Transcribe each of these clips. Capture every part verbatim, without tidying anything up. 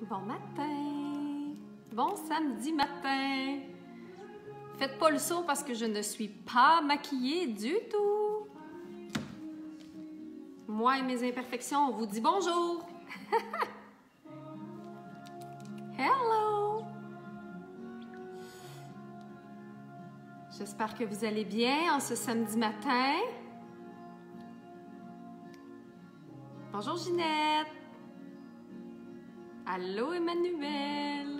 Bon matin! Bon samedi matin! Faites pas le saut parce que je ne suis pas maquillée du tout! Moi et mes imperfections, on vous dit bonjour! Hello! J'espère que vous allez bien en ce samedi matin. Bonjour Ginette! Allô Emmanuel!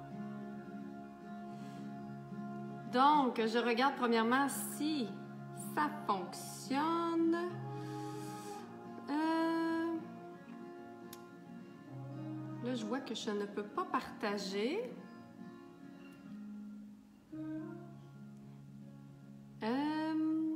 Donc, je regarde premièrement si ça fonctionne. Euh... Là, je vois que je ne peux pas partager. Euh...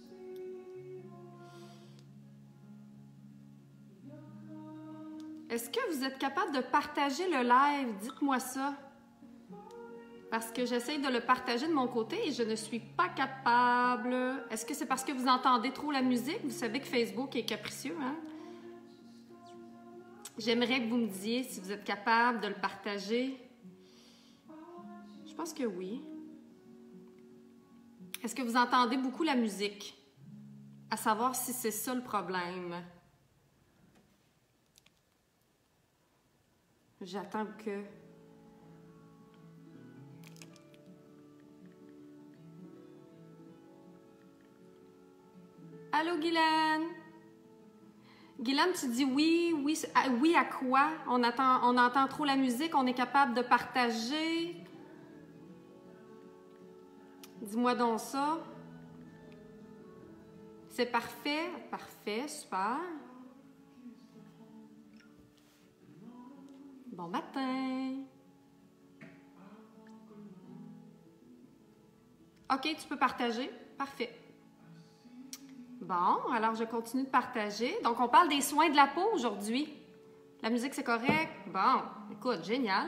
Est-ce que vous êtes capable de partager le live? Dites-moi ça. Parce que j'essaye de le partager de mon côté et je ne suis pas capable. Est-ce que c'est parce que vous entendez trop la musique? Vous savez que Facebook est capricieux, hein? J'aimerais que vous me disiez si vous êtes capable de le partager. Je pense que oui. Est-ce que vous entendez beaucoup la musique? À savoir si c'est ça le problème. J'attends que... Allô, Guylaine? Guylaine, tu dis oui, oui, oui à quoi? On, attend, on entend trop la musique, on est capable de partager? Dis-moi donc ça. C'est parfait? Parfait, super. Bon matin. OK, tu peux partager? Parfait. Bon, alors je continue de partager. Donc, on parle des soins de la peau aujourd'hui. La musique, c'est correct? Bon, écoute, génial.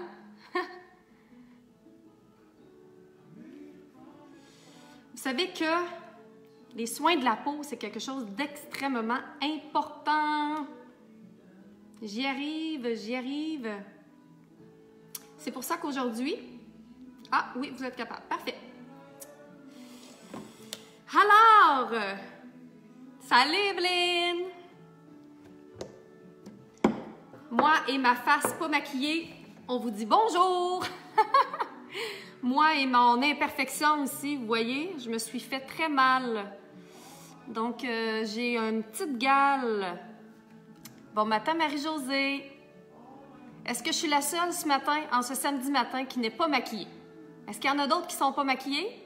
Vous savez que les soins de la peau, c'est quelque chose d'extrêmement important. J'y arrive, j'y arrive. C'est pour ça qu'aujourd'hui... Ah, oui, vous êtes capable. Parfait. Alors... Salut Evelyne! Moi et ma face pas maquillée, on vous dit bonjour! Moi et mon imperfection aussi, vous voyez, je me suis fait très mal. Donc, euh, j'ai une petite gale. Bon matin Marie-Josée! Est-ce que je suis la seule ce matin, en ce samedi matin, qui n'est pas maquillée? Est-ce qu'il y en a d'autres qui ne sont pas maquillés?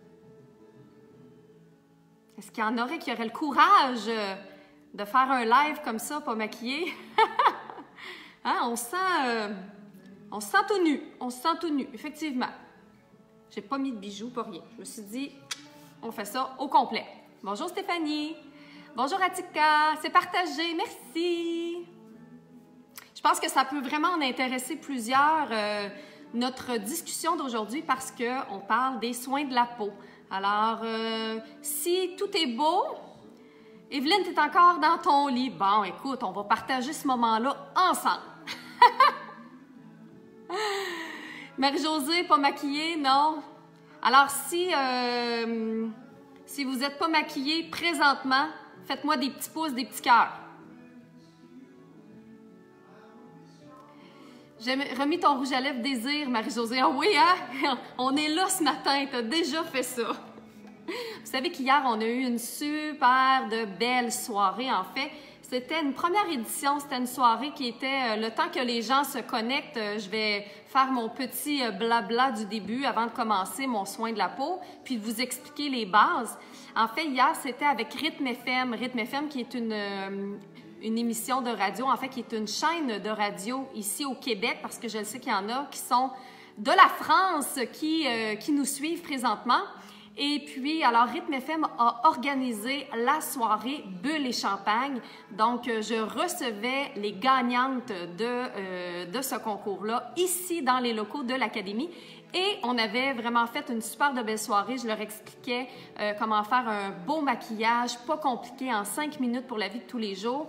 Est-ce qu'il y en aurait qui auraient le courage de faire un live comme ça, pas maquillé? Hein, on se sent, euh, on se sent tout nu. On se sent tout nu, effectivement. J'ai pas mis de bijoux, pas rien. Je me suis dit, on fait ça au complet. Bonjour Stéphanie. Bonjour Atika. C'est partagé. Merci. Je pense que ça peut vraiment en intéresser plusieurs, euh, notre discussion d'aujourd'hui, parce qu'on parle des soins de la peau. Alors, euh, si tout est beau, Evelyne, tu es encore dans ton lit. Bon, écoute, on va partager ce moment-là ensemble. Marie-Josée, pas maquillée, non? Alors, si, euh, si vous n'êtes pas maquillée présentement, faites-moi des petits pouces, des petits cœurs. J'ai remis ton rouge à lèvres désir, Marie-Josée. Ah oui, hein? On est là ce matin, tu as déjà fait ça. Vous savez qu'hier, on a eu une super de belle soirée, en fait. C'était une première édition, c'était une soirée qui était, le temps que les gens se connectent, je vais faire mon petit blabla du début avant de commencer mon soin de la peau, puis de vous expliquer les bases. En fait, hier, c'était avec Rythme F M. Rythme F M qui est une... une émission de radio, en fait, qui est une chaîne de radio ici au Québec, parce que je sais qu'il y en a qui sont de la France, qui, euh, qui nous suivent présentement. Et puis, alors, Rythme F M a organisé la soirée Bulles et Champagne. Donc, je recevais les gagnantes de, euh, de ce concours-là ici dans les locaux de l'Académie. Et on avait vraiment fait une super de belle soirée. Je leur expliquais euh, comment faire un beau maquillage, pas compliqué, en cinq minutes pour la vie de tous les jours.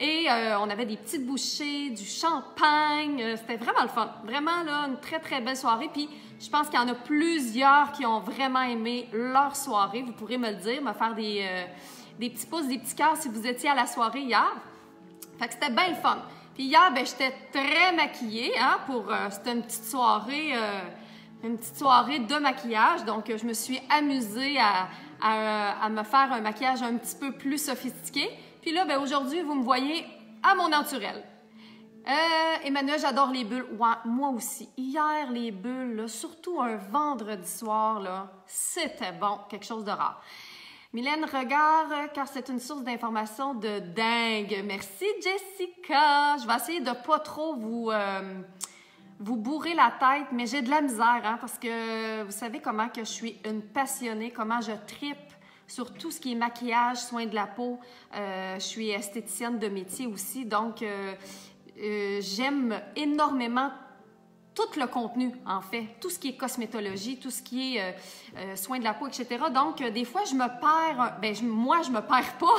Et euh, on avait des petites bouchées, du champagne. Euh, C'était vraiment le fun. Vraiment, là, une très, très belle soirée. Puis, je pense qu'il y en a plusieurs qui ont vraiment aimé leur soirée. Vous pourrez me le dire, me faire des, euh, des petits pouces, des petits cœurs si vous étiez à la soirée hier. Fait que c'était bien le fun. Puis hier, ben, j'étais très maquillée, hein, pour... Euh, c'était une petite soirée... Euh, une petite soirée de maquillage. Donc, euh, je me suis amusée à, à, à me faire un maquillage un petit peu plus sophistiqué. Puis là, ben, aujourd'hui, vous me voyez à mon naturel. Euh, Emmanuel, j'adore les bulles. Ouais, moi aussi. Hier, les bulles, là, surtout un vendredi soir, là, c'était bon, quelque chose de rare. Mylène, regarde, car c'est une source d'information de dingue. Merci, Jessica. Je vais essayer de pas trop vous, euh, vous bourrer la tête, mais j'ai de la misère, hein, parce que vous savez comment que je suis une passionnée, comment je tripe sur tout ce qui est maquillage, soins de la peau. Euh, je suis esthéticienne de métier aussi, donc... Euh, Euh, j'aime énormément tout le contenu, en fait, tout ce qui est cosmétologie, tout ce qui est euh, euh, soins de la peau, et cetera. Donc, euh, des fois, je me perds, ben, je, moi, je me perds pas,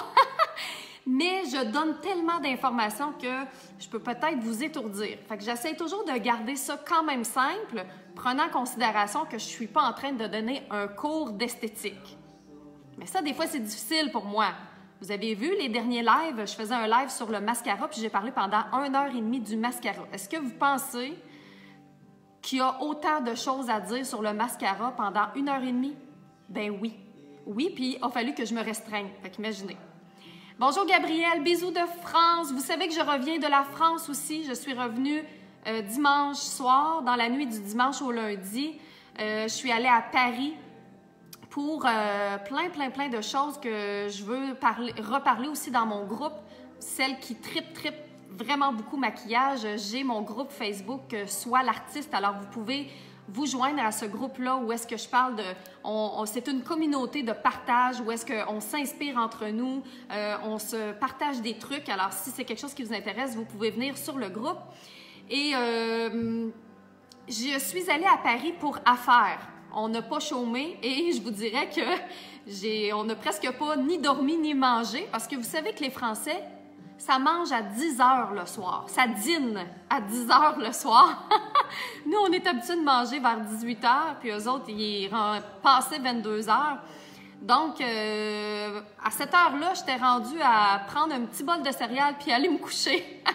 mais je donne tellement d'informations que je peux peut-être vous étourdir. Fait que j'essaie toujours de garder ça quand même simple, prenant en considération que je suis pas en train de donner un cours d'esthétique. Mais ça, des fois, c'est difficile pour moi. Vous avez vu les derniers lives, je faisais un live sur le mascara, puis j'ai parlé pendant une heure et demie du mascara. Est-ce que vous pensez qu'il y a autant de choses à dire sur le mascara pendant une heure et demie? Ben oui. Oui, puis il a fallu que je me restreigne. Fait qu'imaginez. Bonjour Gabrielle, bisous de France. Vous savez que je reviens de la France aussi. Je suis revenue euh, dimanche soir, dans la nuit du dimanche au lundi. Euh, je suis allée à Paris pour euh, plein, plein, plein de choses que je veux parler, reparler aussi dans mon groupe. Celle qui tripe, tripe vraiment beaucoup maquillage. J'ai mon groupe Facebook, Sois l'artiste. Alors, vous pouvez vous joindre à ce groupe-là où est-ce que je parle de... On, on, c'est une communauté de partage où est-ce qu'on s'inspire entre nous, euh, on se partage des trucs. Alors, si c'est quelque chose qui vous intéresse, vous pouvez venir sur le groupe. Et euh, je suis allée à Paris pour affaires. On n'a pas chômé et je vous dirais que j'ai, on n'a presque pas ni dormi ni mangé parce que vous savez que les Français, ça mange à dix heures le soir. Ça dîne à dix heures le soir. Nous, on est habitués de manger vers dix-huit heures, puis eux autres, ils passaient vingt-deux heures. Donc, euh, à cette heure-là, j'étais rendue à prendre un petit bol de céréales puis aller me coucher.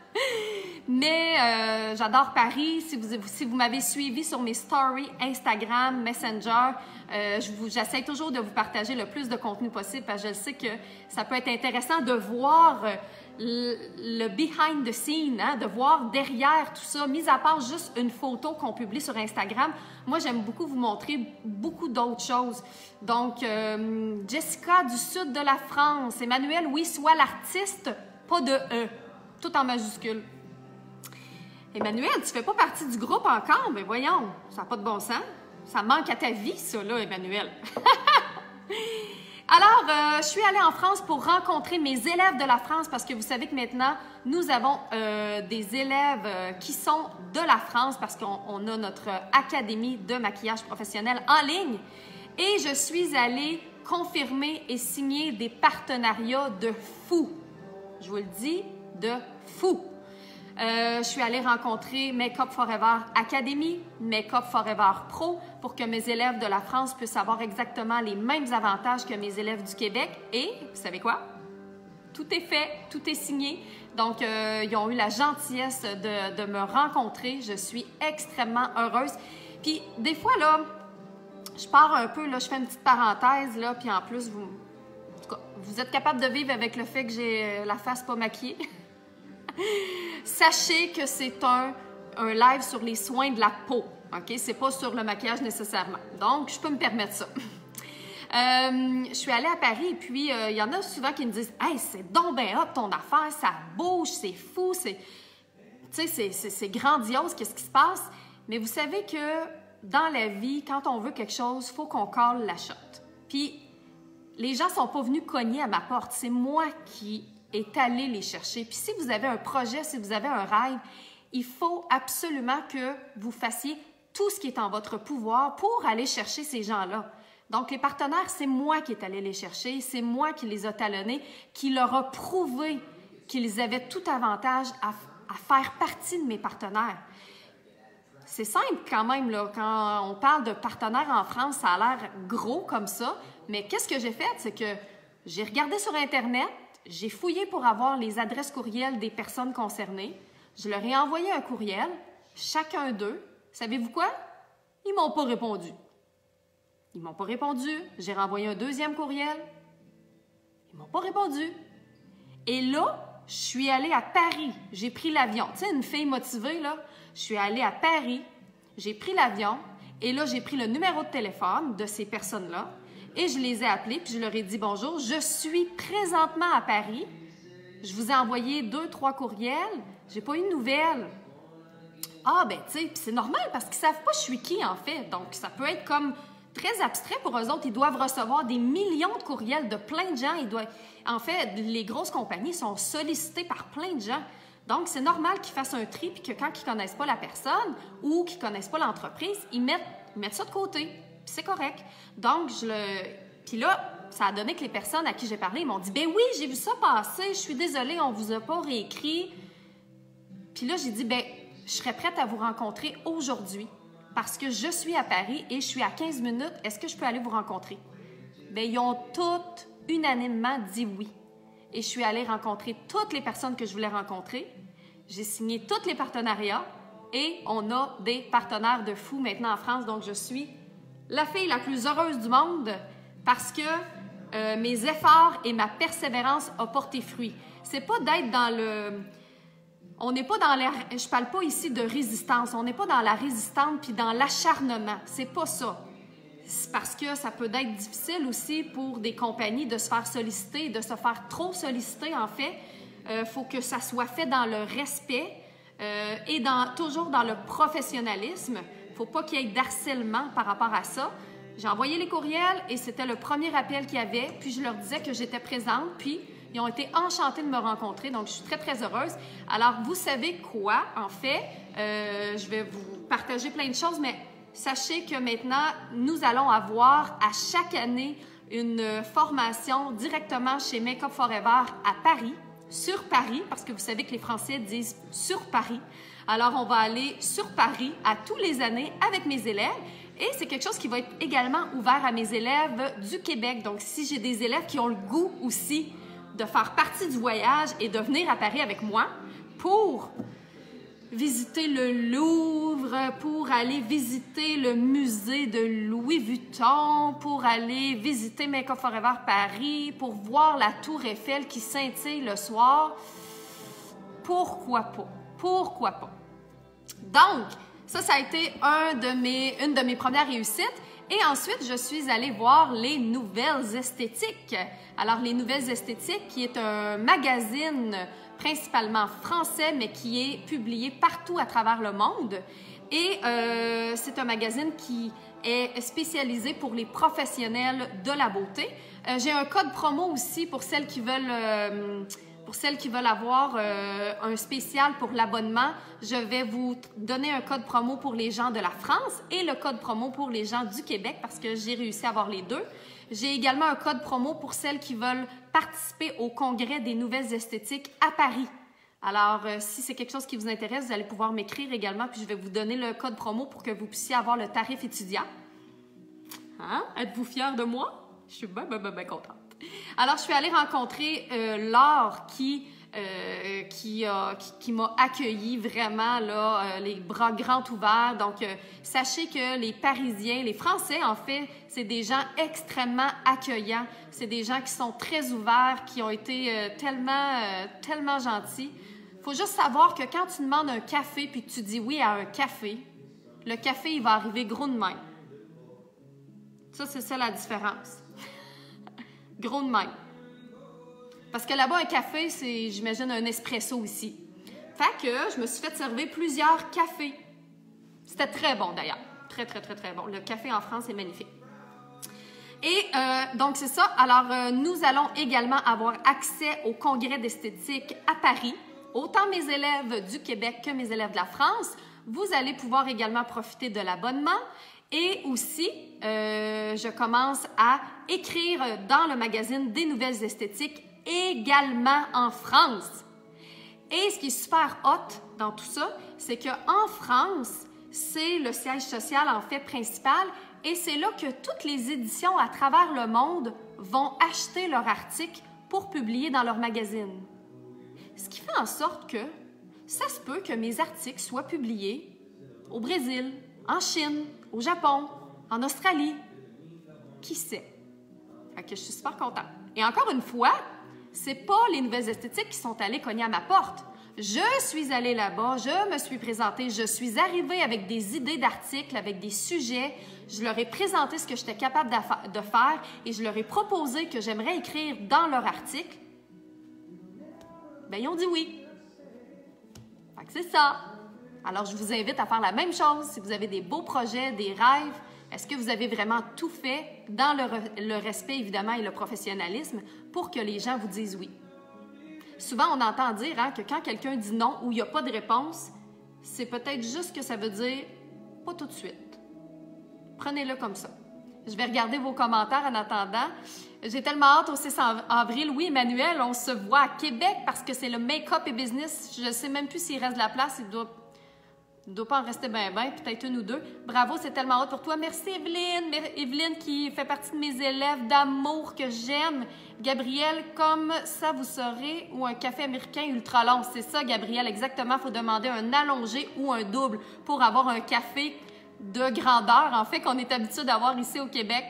Mais euh, j'adore Paris. Si vous, si vous m'avez suivi sur mes stories Instagram, Messenger, euh, je vous, j'essaie toujours de vous partager le plus de contenu possible parce que je sais que ça peut être intéressant de voir le, le behind the scene, hein, de voir derrière tout ça, mis à part juste une photo qu'on publie sur Instagram. Moi, j'aime beaucoup vous montrer beaucoup d'autres choses. Donc, euh, Jessica du sud de la France, Emmanuel, oui, Sois l'artiste, pas de E, tout en majuscule. Emmanuel, tu fais pas partie du groupe encore? Mais voyons, ça n'a pas de bon sens. Ça manque à ta vie, ça, là, Emmanuel. Alors, euh, je suis allée en France pour rencontrer mes élèves de la France parce que vous savez que maintenant, nous avons euh, des élèves euh, qui sont de la France parce qu'on on a notre académie de maquillage professionnel en ligne. Et je suis allée confirmer et signer des partenariats de fou. Je vous le dis, de fou. Euh, je suis allée rencontrer Makeup Forever Academy, Makeup Forever Pro pour que mes élèves de la France puissent avoir exactement les mêmes avantages que mes élèves du Québec. Et, vous savez quoi? Tout est fait, tout est signé. Donc, euh, ils ont eu la gentillesse de, de me rencontrer. Je suis extrêmement heureuse. Puis, des fois, là, je pars un peu, là, je fais une petite parenthèse, là, puis en plus, vous, en tout cas, vous êtes capable de vivre avec le fait que j'ai la face pas maquillée. Sachez que c'est un, un live sur les soins de la peau, OK? C'est pas sur le maquillage nécessairement. Donc, je peux me permettre ça. euh, je suis allée à Paris et puis il euh, y en a souvent qui me disent « Hey, c'est donc ben hot ton affaire, ça bouge, c'est fou, c'est... » Tu sais, c'est grandiose, qu'est-ce qui se passe? Mais vous savez que dans la vie, quand on veut quelque chose, il faut qu'on colle la shot. Puis, les gens sont pas venus cogner à ma porte. C'est moi qui est allé les chercher. Puis si vous avez un projet, si vous avez un rêve, il faut absolument que vous fassiez tout ce qui est en votre pouvoir pour aller chercher ces gens-là. Donc, les partenaires, c'est moi qui est allé les chercher, c'est moi qui les a talonnés, qui leur a prouvé qu'ils avaient tout avantage à, à faire partie de mes partenaires. C'est simple quand même, là, quand on parle de partenaires en France, ça a l'air gros comme ça, mais qu'est-ce que j'ai fait? C'est que j'ai regardé sur Internet, j'ai fouillé pour avoir les adresses courriels des personnes concernées, je leur ai envoyé un courriel, chacun d'eux. Savez-vous quoi? Ils m'ont pas répondu. Ils m'ont pas répondu. J'ai renvoyé un deuxième courriel. Ils m'ont pas répondu. Et là, je suis allée à Paris. J'ai pris l'avion. Tu sais, une fille motivée, là. Je suis allée à Paris. J'ai pris l'avion. Et là, j'ai pris le numéro de téléphone de ces personnes-là. Et je les ai appelées, puis je leur ai dit bonjour. Je suis présentement à Paris. Je vous ai envoyé deux, trois courriels. J'ai pas eu de nouvelles. Ah, ben, tu sais, c'est normal parce qu'ils savent pas je suis qui, en fait. Donc, ça peut être comme très abstrait pour eux autres. Ils doivent recevoir des millions de courriels de plein de gens. Ils doivent... En fait, les grosses compagnies sont sollicitées par plein de gens. Donc, c'est normal qu'ils fassent un tri puis que quand ils connaissent pas la personne ou qu'ils connaissent pas l'entreprise, ils mettent, ils mettent ça de côté. Puis c'est correct. Donc, je le... Puis là, ça a donné que les personnes à qui j'ai parlé m'ont dit « Ben oui, j'ai vu ça passer. Je suis désolée, on vous a pas réécrit. » Puis là, j'ai dit « Ben, je serais prête à vous rencontrer aujourd'hui parce que je suis à Paris et je suis à quinze minutes. Est-ce que je peux aller vous rencontrer? » Bien, ils ont toutes unanimement dit oui. Et je suis allée rencontrer toutes les personnes que je voulais rencontrer. J'ai signé tous les partenariats et on a des partenaires de fou maintenant en France. Donc, je suis la fille la plus heureuse du monde parce que euh, mes efforts et ma persévérance ont porté fruit. C'est pas d'être dans le... On n'est pas dans la... Je parle pas ici de résistance. On n'est pas dans la résistance puis dans l'acharnement. C'est pas ça. C'est parce que ça peut être difficile aussi pour des compagnies de se faire solliciter, de se faire trop solliciter, en fait. Il euh, faut que ça soit fait dans le respect euh, et dans, toujours dans le professionnalisme. Il ne faut pas qu'il y ait d'harcèlement par rapport à ça. J'ai envoyé les courriels et c'était le premier appel qu'il y avait. Puis je leur disais que j'étais présente, puis ils ont été enchantés de me rencontrer. Donc, je suis très, très heureuse. Alors, vous savez quoi, en fait? Euh, je vais vous partager plein de choses, mais sachez que maintenant, nous allons avoir à chaque année une formation directement chez Make Up For Ever à Paris, sur Paris, parce que vous savez que les Français disent « sur Paris ». Alors, on va aller sur Paris à tous les années avec mes élèves. Et c'est quelque chose qui va être également ouvert à mes élèves du Québec. Donc, si j'ai des élèves qui ont le goût aussi de faire partie du voyage et de venir à Paris avec moi pour visiter le Louvre, pour aller visiter le musée de Louis Vuitton, pour aller visiter Make Up For Ever Paris, pour voir la tour Eiffel qui scintille le soir, pourquoi pas? Pourquoi pas? Donc, ça, ça a été un de mes, une de mes premières réussites. Et ensuite, je suis allée voir les Nouvelles Esthétiques. Alors, les Nouvelles Esthétiques, qui est un magazine principalement français, mais qui est publié partout à travers le monde. Et euh, c'est un magazine qui est spécialisé pour les professionnels de la beauté. Euh, j'ai un code promo aussi pour celles qui veulent... Euh, Pour celles qui veulent avoir euh, un spécial pour l'abonnement, je vais vous donner un code promo pour les gens de la France et le code promo pour les gens du Québec parce que j'ai réussi à avoir les deux. J'ai également un code promo pour celles qui veulent participer au congrès des Nouvelles Esthétiques à Paris. Alors, euh, si c'est quelque chose qui vous intéresse, vous allez pouvoir m'écrire également puis je vais vous donner le code promo pour que vous puissiez avoir le tarif étudiant. Hein? Êtes-vous fiers de moi? Je suis bien, bien, bien, bien contente. Alors, je suis allée rencontrer euh, Laure qui, euh, qui, a, qui, qui m'a accueillie vraiment, là, euh, les bras grands ouverts. Donc, euh, sachez que les Parisiens, les Français, en fait, c'est des gens extrêmement accueillants. C'est des gens qui sont très ouverts, qui ont été euh, tellement, euh, tellement gentils. Il faut juste savoir que quand tu demandes un café puis que tu dis oui à un café, le café, il va arriver gros de même. Ça, c'est ça la différence. Gros de même. Parce que là-bas, un café, c'est, j'imagine, un espresso aussi. Fait que je me suis fait servir plusieurs cafés. C'était très bon, d'ailleurs. Très, très, très, très bon. Le café en France est magnifique. Et euh, donc, c'est ça. Alors, euh, nous allons également avoir accès au congrès d'esthétique à Paris. Autant mes élèves du Québec que mes élèves de la France. Vous allez pouvoir également profiter de l'abonnement. Et aussi, euh, je commence à écrire dans le magazine des Nouvelles Esthétiques, également en France. Et ce qui est super hot dans tout ça, c'est qu'en France, c'est le siège social en fait principal et c'est là que toutes les éditions à travers le monde vont acheter leurs articles pour publier dans leur magazine. Ce qui fait en sorte que ça se peut que mes articles soient publiés au Brésil, en Chine, au Japon, en Australie. Qui sait? Fait que je suis super contente. Et encore une fois, c'est pas les nouvelles esthétiques qui sont allées cogner à ma porte. Je suis allée là-bas, je me suis présentée, je suis arrivée avec des idées d'articles, avec des sujets. Je leur ai présenté ce que j'étais capable de faire et je leur ai proposé que j'aimerais écrire dans leur article. Bien, ils ont dit oui. Fait que c'est ça. Alors, je vous invite à faire la même chose si vous avez des beaux projets, des rêves. Est-ce que vous avez vraiment tout fait dans le, re le respect, évidemment, et le professionnalisme pour que les gens vous disent oui? Souvent, on entend dire hein, que quand quelqu'un dit non ou il n'y a pas de réponse, c'est peut-être juste que ça veut dire pas tout de suite. Prenez-le comme ça. Je vais regarder vos commentaires en attendant. J'ai tellement hâte au six avril. Oui, Emmanuel, on se voit à Québec parce que c'est le make-up et business. Je ne sais même plus s'il reste de la place. Il doit... Il ne doit pas en rester bien, bien, peut-être une ou deux. Bravo, c'est tellement hot pour toi. Merci, Evelyne. Evelyne qui fait partie de mes élèves d'amour que j'aime. Gabrielle, comme ça vous saurez, ou un café américain ultra long. C'est ça, Gabrielle, exactement. Il faut demander un allongé ou un double pour avoir un café de grandeur, en fait, qu'on est habitué d'avoir ici au Québec.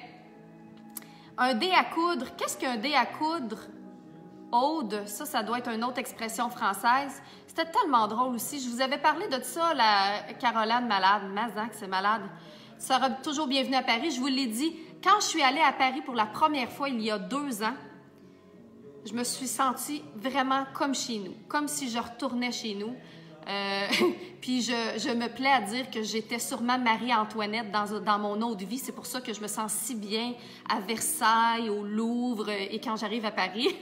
Un dé à coudre. Qu'est-ce qu'un dé à coudre? Aude, ça, ça doit être une autre expression française. C'était tellement drôle aussi. Je vous avais parlé de ça, la Caroline malade. Mazan, que c'est malade. Tu seras toujours bienvenue à Paris. Je vous l'ai dit, quand je suis allée à Paris pour la première fois il y a deux ans, je me suis sentie vraiment comme chez nous, comme si je retournais chez nous. Euh, puis je, je me plais à dire que j'étais sûrement Marie-Antoinette dans, dans mon autre vie. C'est pour ça que je me sens si bien à Versailles, au Louvre et quand j'arrive à Paris.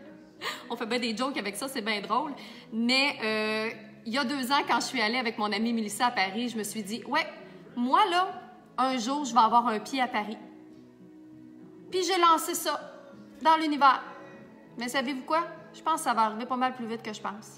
On fait bien des jokes avec ça, c'est bien drôle. Mais euh, il y a deux ans, quand je suis allée avec mon amie Mélissa à Paris, je me suis dit, ouais, moi là, un jour, je vais avoir un pied à Paris. Puis j'ai lancé ça dans l'univers. Mais savez-vous quoi? Je pense que ça va arriver pas mal plus vite que je pense.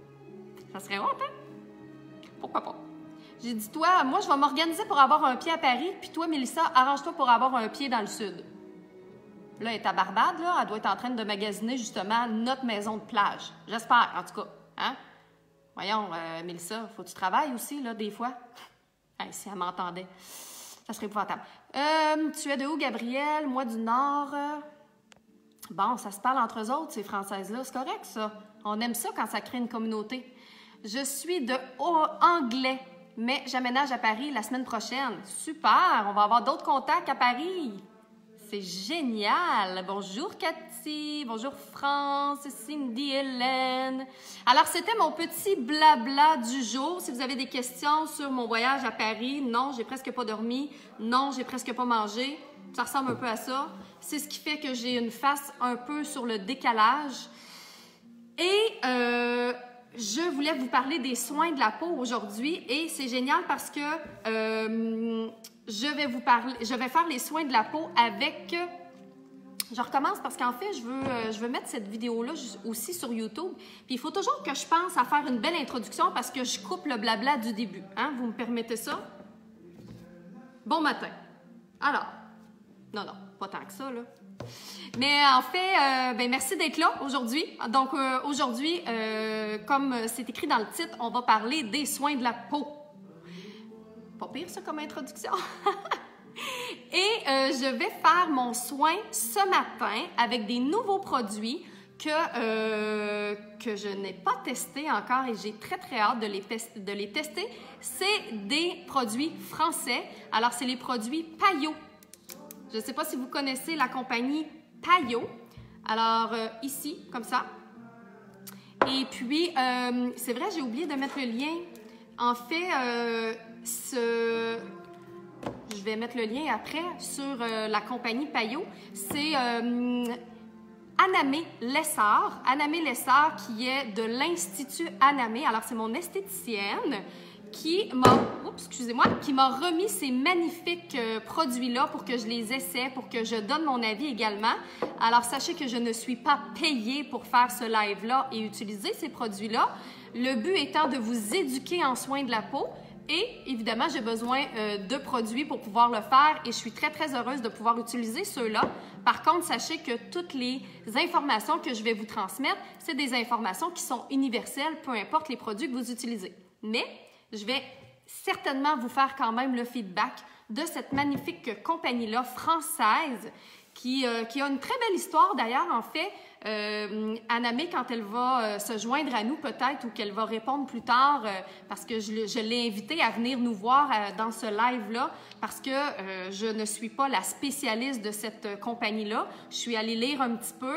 Ça serait honte, hein? Pourquoi pas? J'ai dit, toi, moi, je vais m'organiser pour avoir un pied à Paris, puis toi, Mélissa, arrange-toi pour avoir un pied dans le sud. Là, elle est à Barbade, là, elle doit être en train de magasiner justement notre maison de plage. J'espère, en tout cas. Hein? Voyons, euh, Mélissa, faut que tu travailles aussi, là, des fois. Hey, si elle m'entendait, ça serait épouvantable. Euh, tu es de où, Gabrielle? Moi, du Nord. Bon, ça se parle entre eux autres, ces Françaises-là. C'est correct, ça. On aime ça quand ça crée une communauté. Je suis de haut anglais, mais j'aménage à Paris la semaine prochaine. Super! On va avoir d'autres contacts à Paris. C'est génial! Bonjour Cathy, bonjour France, Cindy, Hélène. Alors, c'était mon petit blabla du jour. Si vous avez des questions sur mon voyage à Paris, non, j'ai presque pas dormi, non, j'ai presque pas mangé, ça ressemble un peu à ça. C'est ce qui fait que j'ai une face un peu sur le décalage. Et euh, je voulais vous parler des soins de la peau aujourd'hui et c'est génial parce que... Euh, Je vais vous parler, je vais faire les soins de la peau avec, je recommence parce qu'en fait, je veux, je veux mettre cette vidéo-là aussi sur YouTube. Puis il faut toujours que je pense à faire une belle introduction parce que je coupe le blabla du début. Hein? Vous me permettez ça? Bon matin. Alors, non, non, pas tant que ça, là. Mais en fait, euh, ben merci d'être là aujourd'hui. Donc euh, aujourd'hui, euh, comme c'est écrit dans le titre, on va parler des soins de la peau. Pas pire, ça, comme introduction. Et euh, je vais faire mon soin ce matin avec des nouveaux produits que, euh, que je n'ai pas testés encore et j'ai très, très hâte de les, de les tester. C'est des produits français. Alors, c'est les produits Payot. Je ne sais pas si vous connaissez la compagnie Payot. Alors, euh, ici, comme ça. Et puis, euh, c'est vrai, j'ai oublié de mettre le lien. En fait, euh, ce... je vais mettre le lien après sur euh, la compagnie Payot. C'est euh, Anamé Lessard. Anamé Lessard qui est de l'Institut Anamé. Alors, c'est mon esthéticienne qui m'a, oups, excusez-moi, qui m'a remis ces magnifiques euh, produits-là pour que je les essaie, pour que je donne mon avis également. Alors, sachez que je ne suis pas payée pour faire ce live-là et utiliser ces produits-là. Le but étant de vous éduquer en soins de la peau. Et évidemment, j'ai besoin euh, de produits pour pouvoir le faire et je suis très, très heureuse de pouvoir utiliser ceux-là. Par contre, sachez que toutes les informations que je vais vous transmettre, c'est des informations qui sont universelles, peu importe les produits que vous utilisez. Mais je vais certainement vous faire quand même le feedback de cette magnifique compagnie-là française qui, euh, qui a une très belle histoire d'ailleurs, en fait. Euh, Anamé, quand elle va euh, se joindre à nous peut-être ou qu'elle va répondre plus tard, euh, parce que je, je l'ai invitée à venir nous voir euh, dans ce live-là, parce que euh, je ne suis pas la spécialiste de cette euh, compagnie-là. Je suis allée lire un petit peu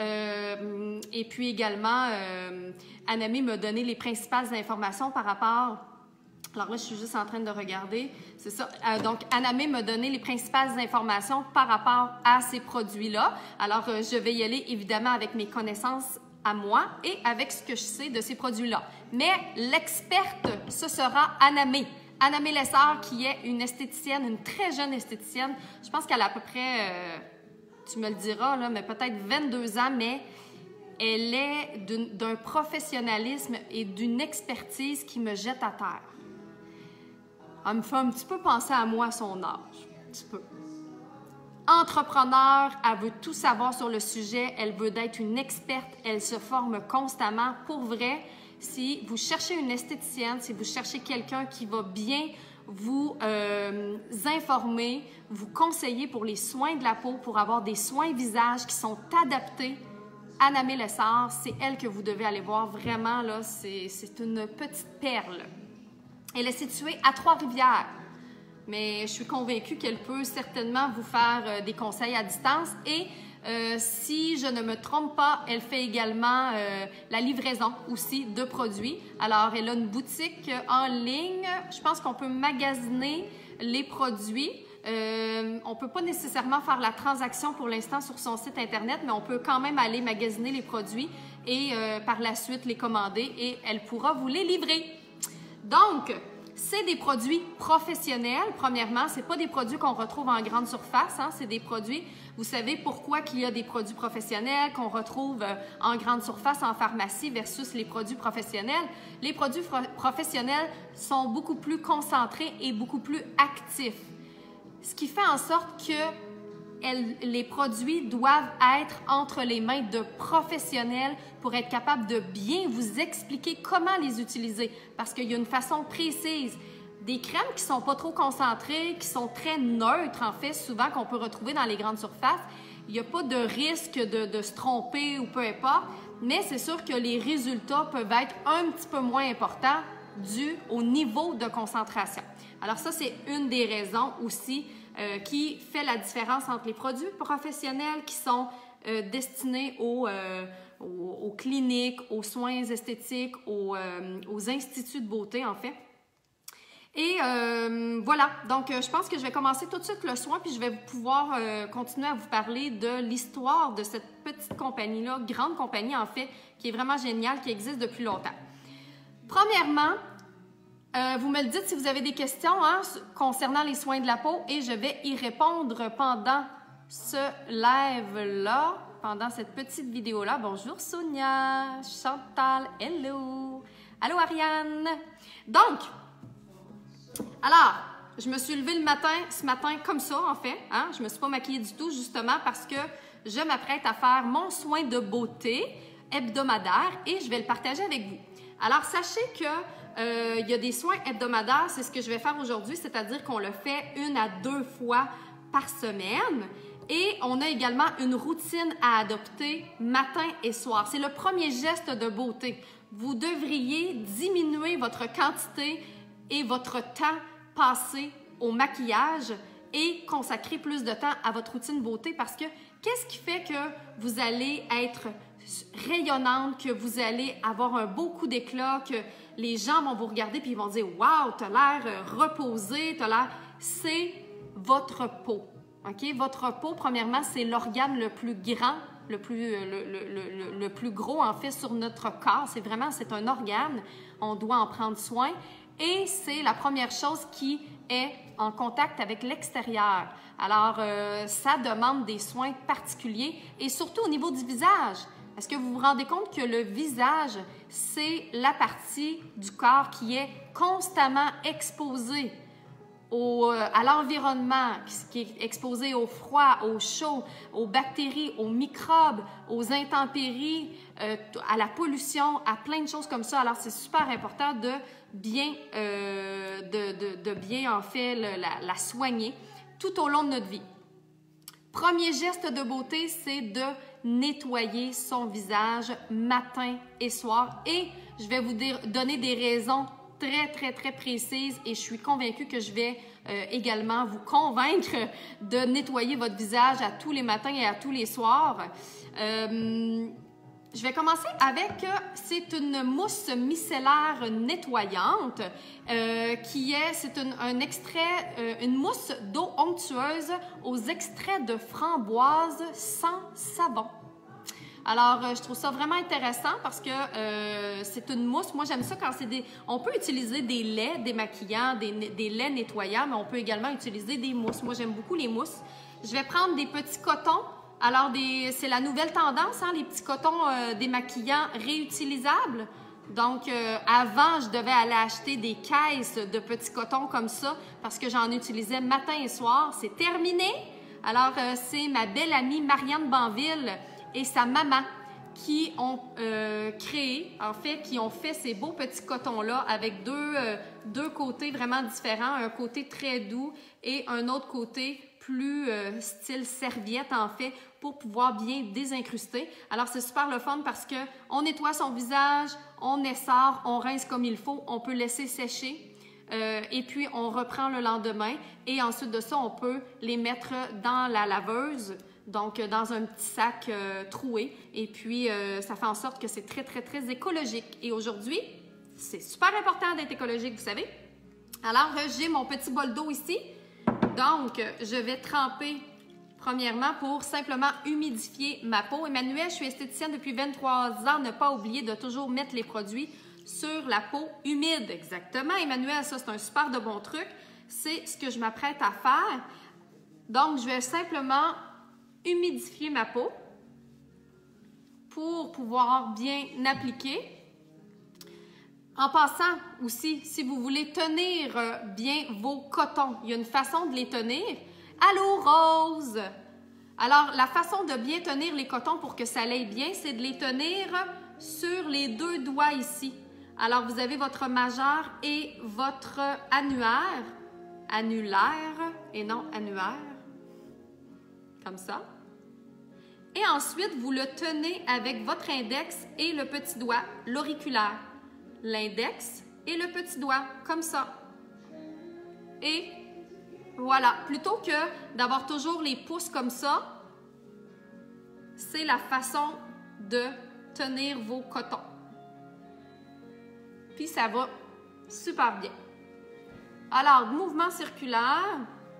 euh, et puis également, euh, Anamé m'a donné les principales informations par rapport... Alors là, je suis juste en train de regarder. C'est ça. Euh, donc, Anamé m'a donné les principales informations par rapport à ces produits-là. Alors, euh, je vais y aller évidemment avec mes connaissances à moi et avec ce que je sais de ces produits-là. Mais l'experte, ce sera Anamé. Anamé Lessard, qui est une esthéticienne, une très jeune esthéticienne. Je pense qu'elle a à peu près, euh, tu me le diras, là, mais peut-être vingt-deux ans, mais elle est d'un professionnalisme et d'une expertise qui me jette à terre. Elle me fait un petit peu penser à moi à son âge, un petit peu. Entrepreneur, elle veut tout savoir sur le sujet, elle veut être une experte, elle se forme constamment. Pour vrai, si vous cherchez une esthéticienne, si vous cherchez quelqu'un qui va bien vous euh, informer, vous conseiller pour les soins de la peau, pour avoir des soins visage qui sont adaptés, Anamé Lessard, c'est elle que vous devez aller voir. Vraiment, là, c'est une petite perle. Elle est située à Trois-Rivières, mais je suis convaincue qu'elle peut certainement vous faire euh, des conseils à distance. Et euh, si je ne me trompe pas, elle fait également euh, la livraison aussi de produits. Alors, elle a une boutique en ligne. Je pense qu'on peut magasiner les produits. Euh, on ne peut pas nécessairement faire la transaction pour l'instant sur son site Internet, mais on peut quand même aller magasiner les produits et euh, par la suite les commander et elle pourra vous les livrer. Donc, c'est des produits professionnels, premièrement. Ce n'est pas des produits qu'on retrouve en grande surface. Hein? C'est des produits, vous savez pourquoi qu'il y a des produits professionnels qu'on retrouve en grande surface, en pharmacie, versus les produits professionnels. Les produits professionnels sont beaucoup plus concentrés et beaucoup plus actifs. Ce qui fait en sorte que Elle, les produits doivent être entre les mains de professionnels pour être capable de bien vous expliquer comment les utiliser. Parce qu'il y a une façon précise. Des crèmes qui ne sont pas trop concentrées, qui sont très neutres, en fait, souvent qu'on peut retrouver dans les grandes surfaces. Il n'y a pas de risque de, de se tromper ou peu importe, mais c'est sûr que les résultats peuvent être un petit peu moins importants dû au niveau de concentration. Alors ça, c'est une des raisons aussi Euh, qui fait la différence entre les produits professionnels qui sont euh, destinés aux, euh, aux, aux cliniques, aux soins esthétiques, aux, euh, aux instituts de beauté, en fait. Et euh, voilà, donc euh, je pense que je vais commencer tout de suite le soin, puis je vais pouvoir euh, continuer à vous parler de l'histoire de cette petite compagnie-là, grande compagnie, en fait, qui est vraiment géniale, qui existe depuis longtemps. Premièrement, Euh, vous me le dites si vous avez des questions hein, concernant les soins de la peau et je vais y répondre pendant ce live-là, pendant cette petite vidéo-là. Bonjour Sonia, Chantal, hello, allô Ariane. Donc, alors, je me suis levée le matin, ce matin comme ça en fait. Hein, je ne me suis pas maquillée du tout justement parce que je m'apprête à faire mon soin de beauté hebdomadaire et je vais le partager avec vous. Alors, sachez que Euh, il y a des soins hebdomadaires, c'est ce que je vais faire aujourd'hui, c'est-à-dire qu'on le fait une à deux fois par semaine. Et on a également une routine à adopter matin et soir. C'est le premier geste de beauté. Vous devriez diminuer votre quantité et votre temps passé au maquillage et consacrer plus de temps à votre routine beauté parce que qu'est-ce qui fait que vous allez être rayonnante, que vous allez avoir un beau coup d'éclat, que les gens vont vous regarder puis ils vont dire « Wow, tu as l'air reposé, tu as l'air... » C'est votre peau. Okay? Votre peau, premièrement, c'est l'organe le plus grand, le plus, le, le, le, le plus gros, en fait, sur notre corps. C'est vraiment, c'est un organe. On doit en prendre soin. et c'est la première chose qui est en contact avec l'extérieur. Alors, euh, ça demande des soins particuliers et surtout au niveau du visage. Est-ce que vous vous rendez compte que le visage, c'est la partie du corps qui est constamment exposée au, à l'environnement, qui est exposé au froid, au chaud, aux bactéries, aux microbes, aux intempéries, euh, à la pollution, à plein de choses comme ça. Alors, c'est super important de bien, euh, de, de, de bien en fait, le, la, la soigner tout au long de notre vie. Premier geste de beauté, c'est de nettoyer son visage matin et soir. Et je vais vous dire, donner des raisons très, très, très précises et je suis convaincue que je vais euh, également vous convaincre de nettoyer votre visage à tous les matins et à tous les soirs. Euh, je vais commencer avec, euh, c'est une mousse micellaire nettoyante euh, qui est, c'est un, un extrait, euh, une mousse d'eau onctueuse aux extraits de framboise sans savon. Alors, euh, je trouve ça vraiment intéressant parce que euh, c'est une mousse. Moi, j'aime ça quand c'est des... On peut utiliser des laits démaquillants, des, des laits nettoyants, mais on peut également utiliser des mousses. Moi, j'aime beaucoup les mousses. Je vais prendre des petits cotons. Alors, des... c'est la nouvelle tendance, hein, les petits cotons euh, démaquillants réutilisables. Donc, euh, avant, je devais aller acheter des caisses de petits cotons comme ça parce que j'en utilisais matin et soir. C'est terminé. Alors, euh, c'est ma belle amie Marianne Banville et sa maman qui ont euh, créé, en fait, qui ont fait ces beaux petits cotons-là avec deux, euh, deux côtés vraiment différents, un côté très doux et un autre côté plus euh, style serviette, en fait, pour pouvoir bien désincruster. Alors, c'est super le fun parce que on nettoie son visage, on essore, on rince comme il faut, on peut laisser sécher. Euh, et puis, on reprend le lendemain. Et ensuite de ça, on peut les mettre dans la laveuse, donc dans un petit sac euh, troué. Et puis, euh, ça fait en sorte que c'est très, très, très écologique. Et aujourd'hui, c'est super important d'être écologique, vous savez. Alors, j'ai mon petit bol d'eau ici. Donc, je vais tremper, premièrement, pour simplement humidifier ma peau. Emmanuelle, je suis esthéticienne depuis vingt-trois ans. Ne pas oublier de toujours mettre les produits sur la peau humide. Exactement, Emmanuelle, ça, c'est un super de bon truc. C'est ce que je m'apprête à faire. Donc, je vais simplement humidifier ma peau pour pouvoir bien appliquer. En passant aussi, si vous voulez tenir bien vos cotons, il y a une façon de les tenir. Allô, Rose! Alors, la façon de bien tenir les cotons pour que ça aille bien, c'est de les tenir sur les deux doigts ici. Alors, vous avez votre majeur et votre annulaire. Annulaire et non annulaire. Comme ça. Et ensuite, vous le tenez avec votre index et le petit doigt, l'auriculaire. L'index et le petit doigt, comme ça. Et voilà, plutôt que d'avoir toujours les pouces comme ça, c'est la façon de tenir vos cotons. Puis ça va super bien. Alors, mouvement circulaire,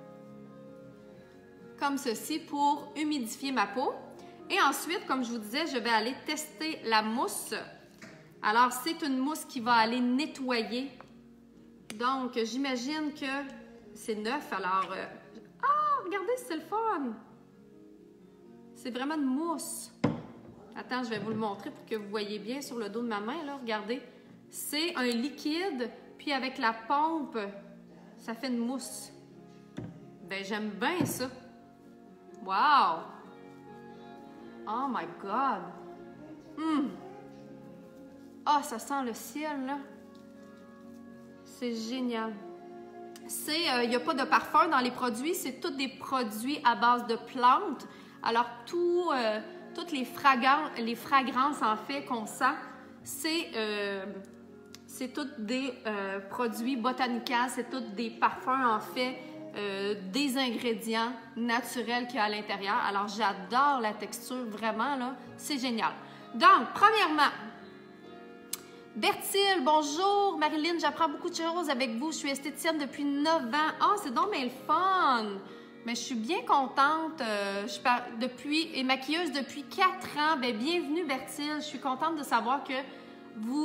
comme ceci pour humidifier ma peau. Et ensuite, comme je vous disais, je vais aller tester la mousse. Alors, c'est une mousse qui va aller nettoyer. Donc, j'imagine que c'est neuf. Alors, euh... ah, regardez, c'est le fun! C'est vraiment une mousse. Attends, je vais vous le montrer pour que vous voyez bien sur le dos de ma main. Là, regardez. C'est un liquide, puis avec la pompe, ça fait une mousse. Ben, j'aime bien ça. Wow! Oh my God! Hum! Ah, oh, ça sent le ciel, là. C'est génial. C'est, il euh, n'y a pas de parfum dans les produits, c'est tous des produits à base de plantes. Alors, tout, euh, toutes les fragrances, les fragrances, en fait, qu'on sent, c'est euh, c'est tous des euh, produits botanicals, c'est tous des parfums, en fait, euh, des ingrédients naturels qu'il y a à l'intérieur. Alors, j'adore la texture, vraiment, là. C'est génial. Donc, premièrement, Berthilde, bonjour. Marilyn, j'apprends beaucoup de choses avec vous. Je suis esthéticienne depuis neuf ans. Ah, oh, c'est donc bien le fun! Mais je suis bien contente. Euh, je suis par... depuis... et maquilleuse depuis quatre ans. Bien, bienvenue, Berthilde. Je suis contente de savoir que vous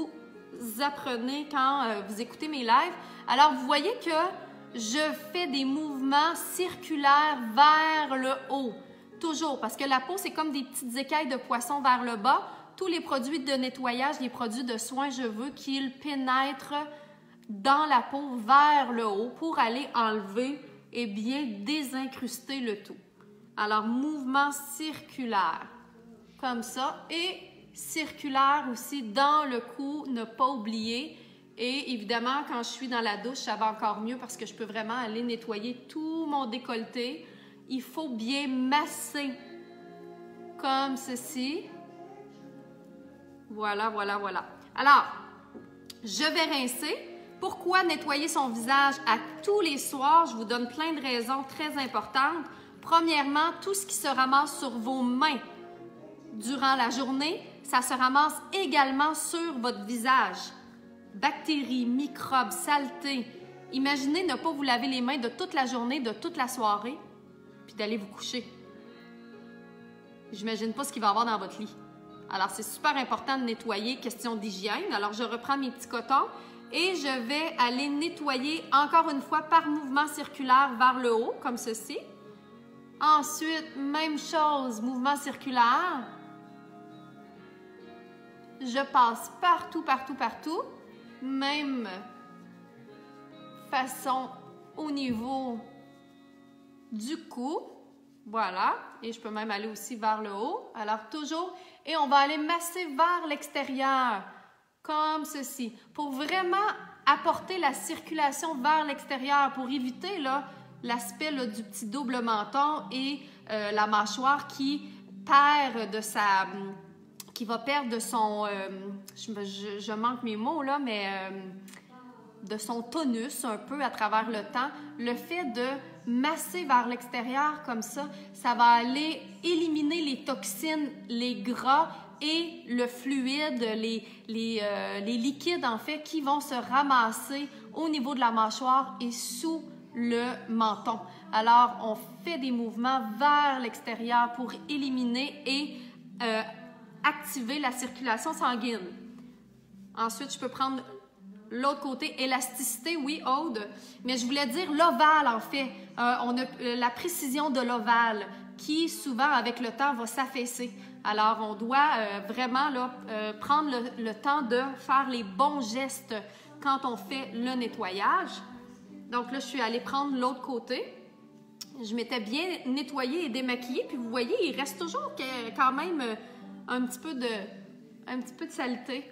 apprenez quand euh, vous écoutez mes lives. Alors, vous voyez que je fais des mouvements circulaires vers le haut. Toujours, parce que la peau, c'est comme des petites écailles de poisson vers le bas. Tous les produits de nettoyage, les produits de soins, je veux qu'ils pénètrent dans la peau vers le haut pour aller enlever et bien désincruster le tout. Alors, mouvement circulaire, comme ça. Et circulaire aussi dans le cou, ne pas oublier. Et évidemment, quand je suis dans la douche, ça va encore mieux parce que je peux vraiment aller nettoyer tout mon décolleté. Il faut bien masser comme ceci. Voilà, voilà, voilà. Alors, je vais rincer. Pourquoi nettoyer son visage à tous les soirs? Je vous donne plein de raisons très importantes. Premièrement, tout ce qui se ramasse sur vos mains durant la journée, ça se ramasse également sur votre visage. Bactéries, microbes, saletés. Imaginez ne pas vous laver les mains de toute la journée, de toute la soirée, puis d'aller vous coucher. J'imagine pas ce qu'il va y avoir dans votre lit. Alors, c'est super important de nettoyer, question d'hygiène. Alors, je reprends mes petits cotons et je vais aller nettoyer encore une fois par mouvement circulaire vers le haut, comme ceci. Ensuite, même chose, mouvement circulaire. Je passe partout, partout, partout. Même façon au niveau du cou. Voilà. Et je peux même aller aussi vers le haut. Alors, toujours. Et on va aller masser vers l'extérieur, comme ceci, pour vraiment apporter la circulation vers l'extérieur, pour éviter là l'aspect du petit double menton et euh, la mâchoire qui perd de sa... qui va perdre de son... Euh, je, je, je manque mes mots là, mais... Euh, de son tonus un peu à travers le temps. Le fait de masser vers l'extérieur comme ça, ça va aller éliminer les toxines, les gras et le fluide, les, les, euh, les liquides en fait qui vont se ramasser au niveau de la mâchoire et sous le menton. Alors, on fait des mouvements vers l'extérieur pour éliminer et euh, activer la circulation sanguine. Ensuite, je peux prendre l'autre côté, élasticité, oui, Aude, mais je voulais dire l'ovale, en fait. Euh, on a euh, la précision de l'ovale qui, souvent, avec le temps, va s'affaisser. Alors, on doit euh, vraiment là, euh, prendre le, le temps de faire les bons gestes quand on fait le nettoyage. Donc là, je suis allée prendre l'autre côté. Je m'étais bien nettoyée et démaquillée, puis vous voyez, il reste toujours quand même un petit peu de, un petit peu de saleté.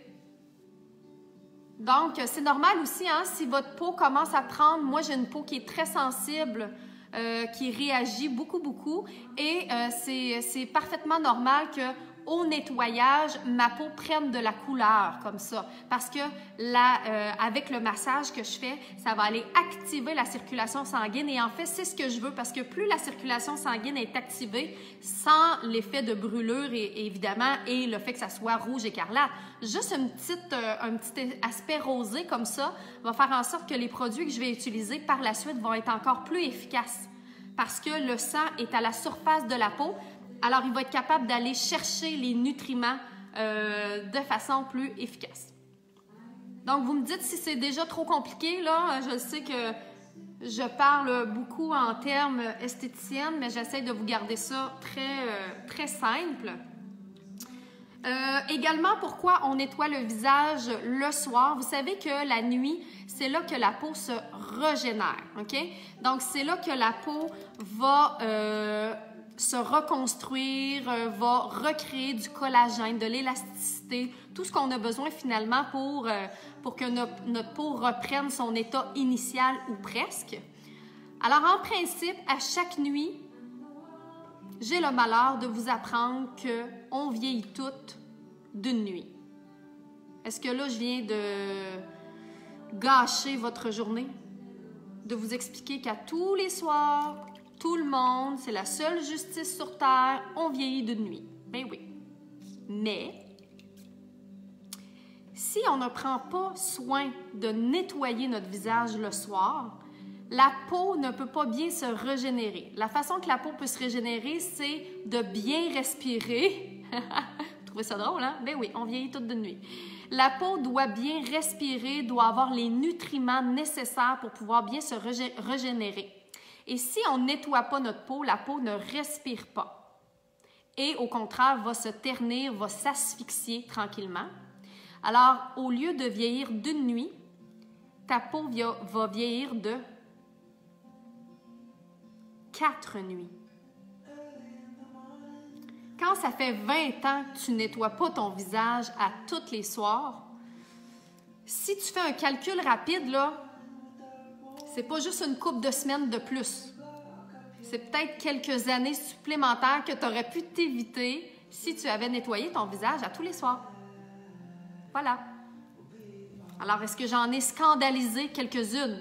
Donc, c'est normal aussi, hein, si votre peau commence à prendre... Moi, j'ai une peau qui est très sensible, euh, qui réagit beaucoup, beaucoup. Et euh, c'est parfaitement normal qu'au nettoyage, ma peau prenne de la couleur comme ça. Parce que là, euh, avec le massage que je fais, ça va aller activer la circulation sanguine. Et en fait, c'est ce que je veux parce que plus la circulation sanguine est activée, sans l'effet de brûlure, et, et évidemment, et le fait que ça soit rouge écarlate, juste une petite, euh, un petit aspect rosé comme ça va faire en sorte que les produits que je vais utiliser par la suite vont être encore plus efficaces parce que le sang est à la surface de la peau. Alors, il va être capable d'aller chercher les nutriments euh, de façon plus efficace. Donc, vous me dites si c'est déjà trop compliqué, là. Je sais que je parle beaucoup en termes esthéticiennes, mais j'essaie de vous garder ça très, euh, très simple. Euh, également, pourquoi on nettoie le visage le soir? Vous savez que la nuit, c'est là que la peau se régénère, OK? Donc, c'est là que la peau va euh, se reconstruire, euh, va recréer du collagène, de l'élasticité, tout ce qu'on a besoin finalement pour, euh, pour que notre, notre peau reprenne son état initial ou presque. Alors, en principe, à chaque nuit, j'ai le malheur de vous apprendre qu'on vieillit toutes d'une nuit. Est-ce que là, je viens de gâcher votre journée? De vous expliquer qu'à tous les soirs, tout le monde, c'est la seule justice sur Terre, on vieillit d'une nuit. Ben oui. Mais, si on ne prend pas soin de nettoyer notre visage le soir, la peau ne peut pas bien se régénérer. La façon que la peau peut se régénérer, c'est de bien respirer. Vous trouvez ça drôle, hein? Ben oui, on vieillit toute de nuit. La peau doit bien respirer, doit avoir les nutriments nécessaires pour pouvoir bien se régé- régénérer. Et si on ne nettoie pas notre peau, la peau ne respire pas. Et au contraire, va se ternir, va s'asphyxier tranquillement. Alors, au lieu de vieillir d'une nuit, ta peau va vieillir de quatre nuits. Quand ça fait vingt ans que tu ne nettoies pas ton visage à tous les soirs, si tu fais un calcul rapide, là, c'est pas juste une couple de semaines de plus. C'est peut-être quelques années supplémentaires que tu aurais pu t'éviter si tu avais nettoyé ton visage à tous les soirs. Voilà. Alors, est-ce que j'en ai scandalisé quelques-unes?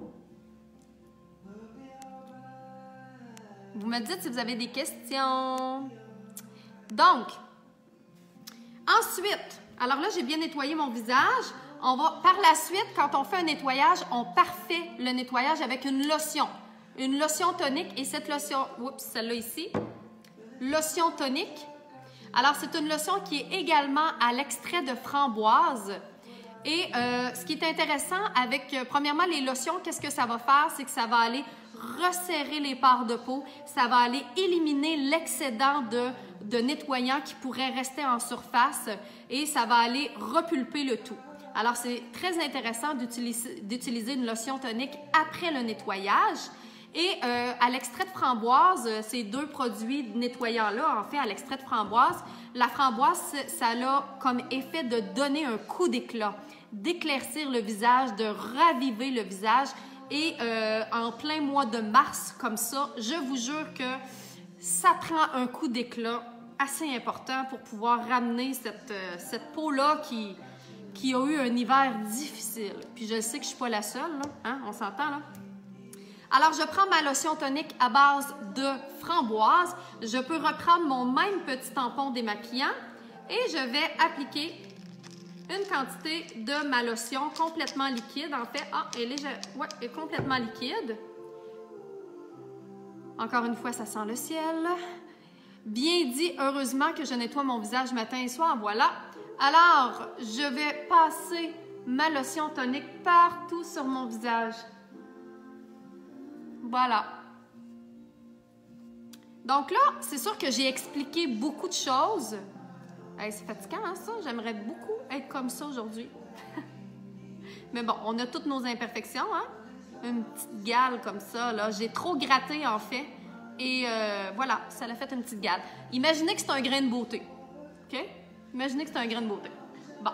Vous me dites si vous avez des questions. Donc, ensuite, alors là, j'ai bien nettoyé mon visage. On va, par la suite, quand on fait un nettoyage, on parfait le nettoyage avec une lotion. Une lotion tonique. Et cette lotion, oups, celle-là ici, lotion tonique. Alors, c'est une lotion qui est également à l'extrait de framboise. Et euh, ce qui est intéressant avec, euh, premièrement, les lotions, qu'est-ce que ça va faire? C'est que ça va aller resserrer les pores de peau, ça va aller éliminer l'excédent de, de nettoyant qui pourrait rester en surface et ça va aller repulper le tout. Alors, c'est très intéressant d'utiliser, d'utiliser une lotion tonique après le nettoyage. Et euh, à l'extrait de framboise, ces deux produits nettoyants-là, en fait, à l'extrait de framboise, la framboise, ça a comme effet de donner un coup d'éclat, d'éclaircir le visage, de raviver le visage. Et euh, en plein mois de mars, comme ça, je vous jure que ça prend un coup d'éclat assez important pour pouvoir ramener cette, euh, cette peau-là qui, qui a eu un hiver difficile. Puis je sais que je ne suis pas la seule, là, hein? On s'entend, là? Alors, je prends ma lotion tonique à base de framboise. Je peux reprendre mon même petit tampon démaquillant et je vais appliquer une quantité de ma lotion complètement liquide. En fait, ah, elle est, ouais, elle est complètement liquide. Encore une fois, ça sent le ciel. Bien dit, heureusement que je nettoie mon visage matin et soir. Voilà. Alors, je vais passer ma lotion tonique partout sur mon visage. Voilà. Donc là, c'est sûr que j'ai expliqué beaucoup de choses. Hey, c'est fatigant, hein, ça? J'aimerais beaucoup être comme ça aujourd'hui. Mais bon, on a toutes nos imperfections, hein? Une petite gale comme ça, là. J'ai trop gratté, en fait. Et euh, voilà, ça l'a fait une petite gale. Imaginez que c'est un grain de beauté. OK? Imaginez que c'est un grain de beauté. Bon.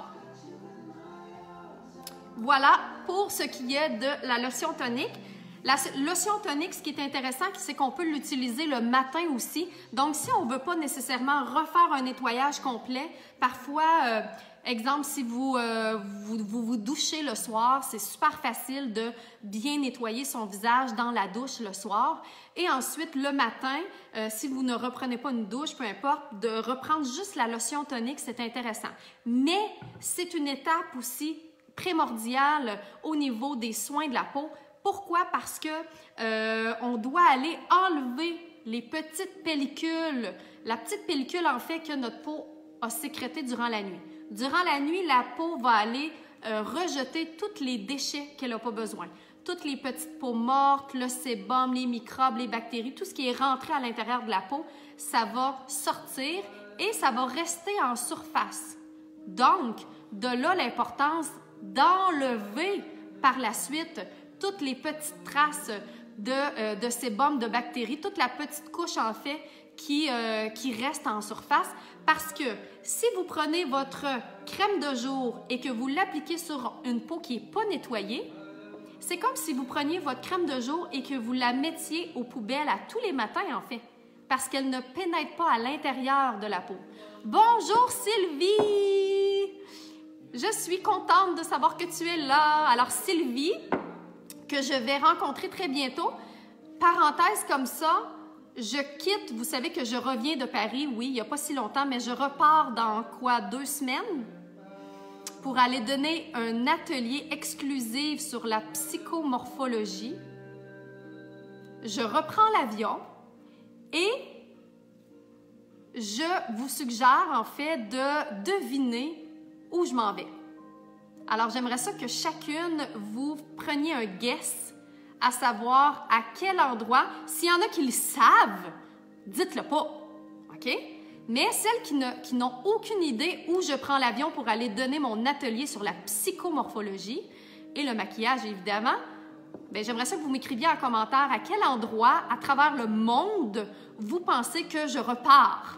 Voilà pour ce qui est de la lotion tonique. La lotion tonique, ce qui est intéressant, c'est qu'on peut l'utiliser le matin aussi. Donc, si on ne veut pas nécessairement refaire un nettoyage complet, parfois, euh, exemple, si vous, euh, vous, vous vous douchez le soir, c'est super facile de bien nettoyer son visage dans la douche le soir. Et ensuite, le matin, euh, si vous ne reprenez pas une douche, peu importe, de reprendre juste la lotion tonique, c'est intéressant. Mais c'est une étape aussi primordiale au niveau des soins de la peau. Pourquoi? Parce que euh, on doit aller enlever les petites pellicules, la petite pellicule en fait que notre peau a sécrétée durant la nuit. Durant la nuit, la peau va aller euh, rejeter tous les déchets qu'elle n'a pas besoin. Toutes les petites peaux mortes, le sébum, les microbes, les bactéries, tout ce qui est rentré à l'intérieur de la peau, ça va sortir et ça va rester en surface. Donc, de là l'importance d'enlever par la suite toutes les petites traces de, euh, de sébum, de bactéries, toute la petite couche, en fait, qui, euh, qui reste en surface. Parce que si vous prenez votre crème de jour et que vous l'appliquez sur une peau qui n'est pas nettoyée, c'est comme si vous preniez votre crème de jour et que vous la mettiez aux poubelles à tous les matins, en fait, parce qu'elle ne pénètre pas à l'intérieur de la peau. Bonjour Sylvie! Je suis contente de savoir que tu es là. Alors Sylvie, que je vais rencontrer très bientôt. Parenthèse comme ça, je quitte, vous savez que je reviens de Paris, oui, il n'y a pas si longtemps, mais je repars dans quoi, deux semaines pour aller donner un atelier exclusif sur la psychomorphologie. Je reprends l'avion et je vous suggère en fait de deviner où je m'en vais. Alors, j'aimerais ça que chacune, vous preniez un guess à savoir à quel endroit. S'il y en a qui le savent, dites-le pas, OK? Mais celles qui, ne, qui n'ont aucune idée où je prends l'avion pour aller donner mon atelier sur la psychomorphologie et le maquillage, évidemment, bien, j'aimerais ça que vous m'écriviez en commentaire à quel endroit, à travers le monde, vous pensez que je repars.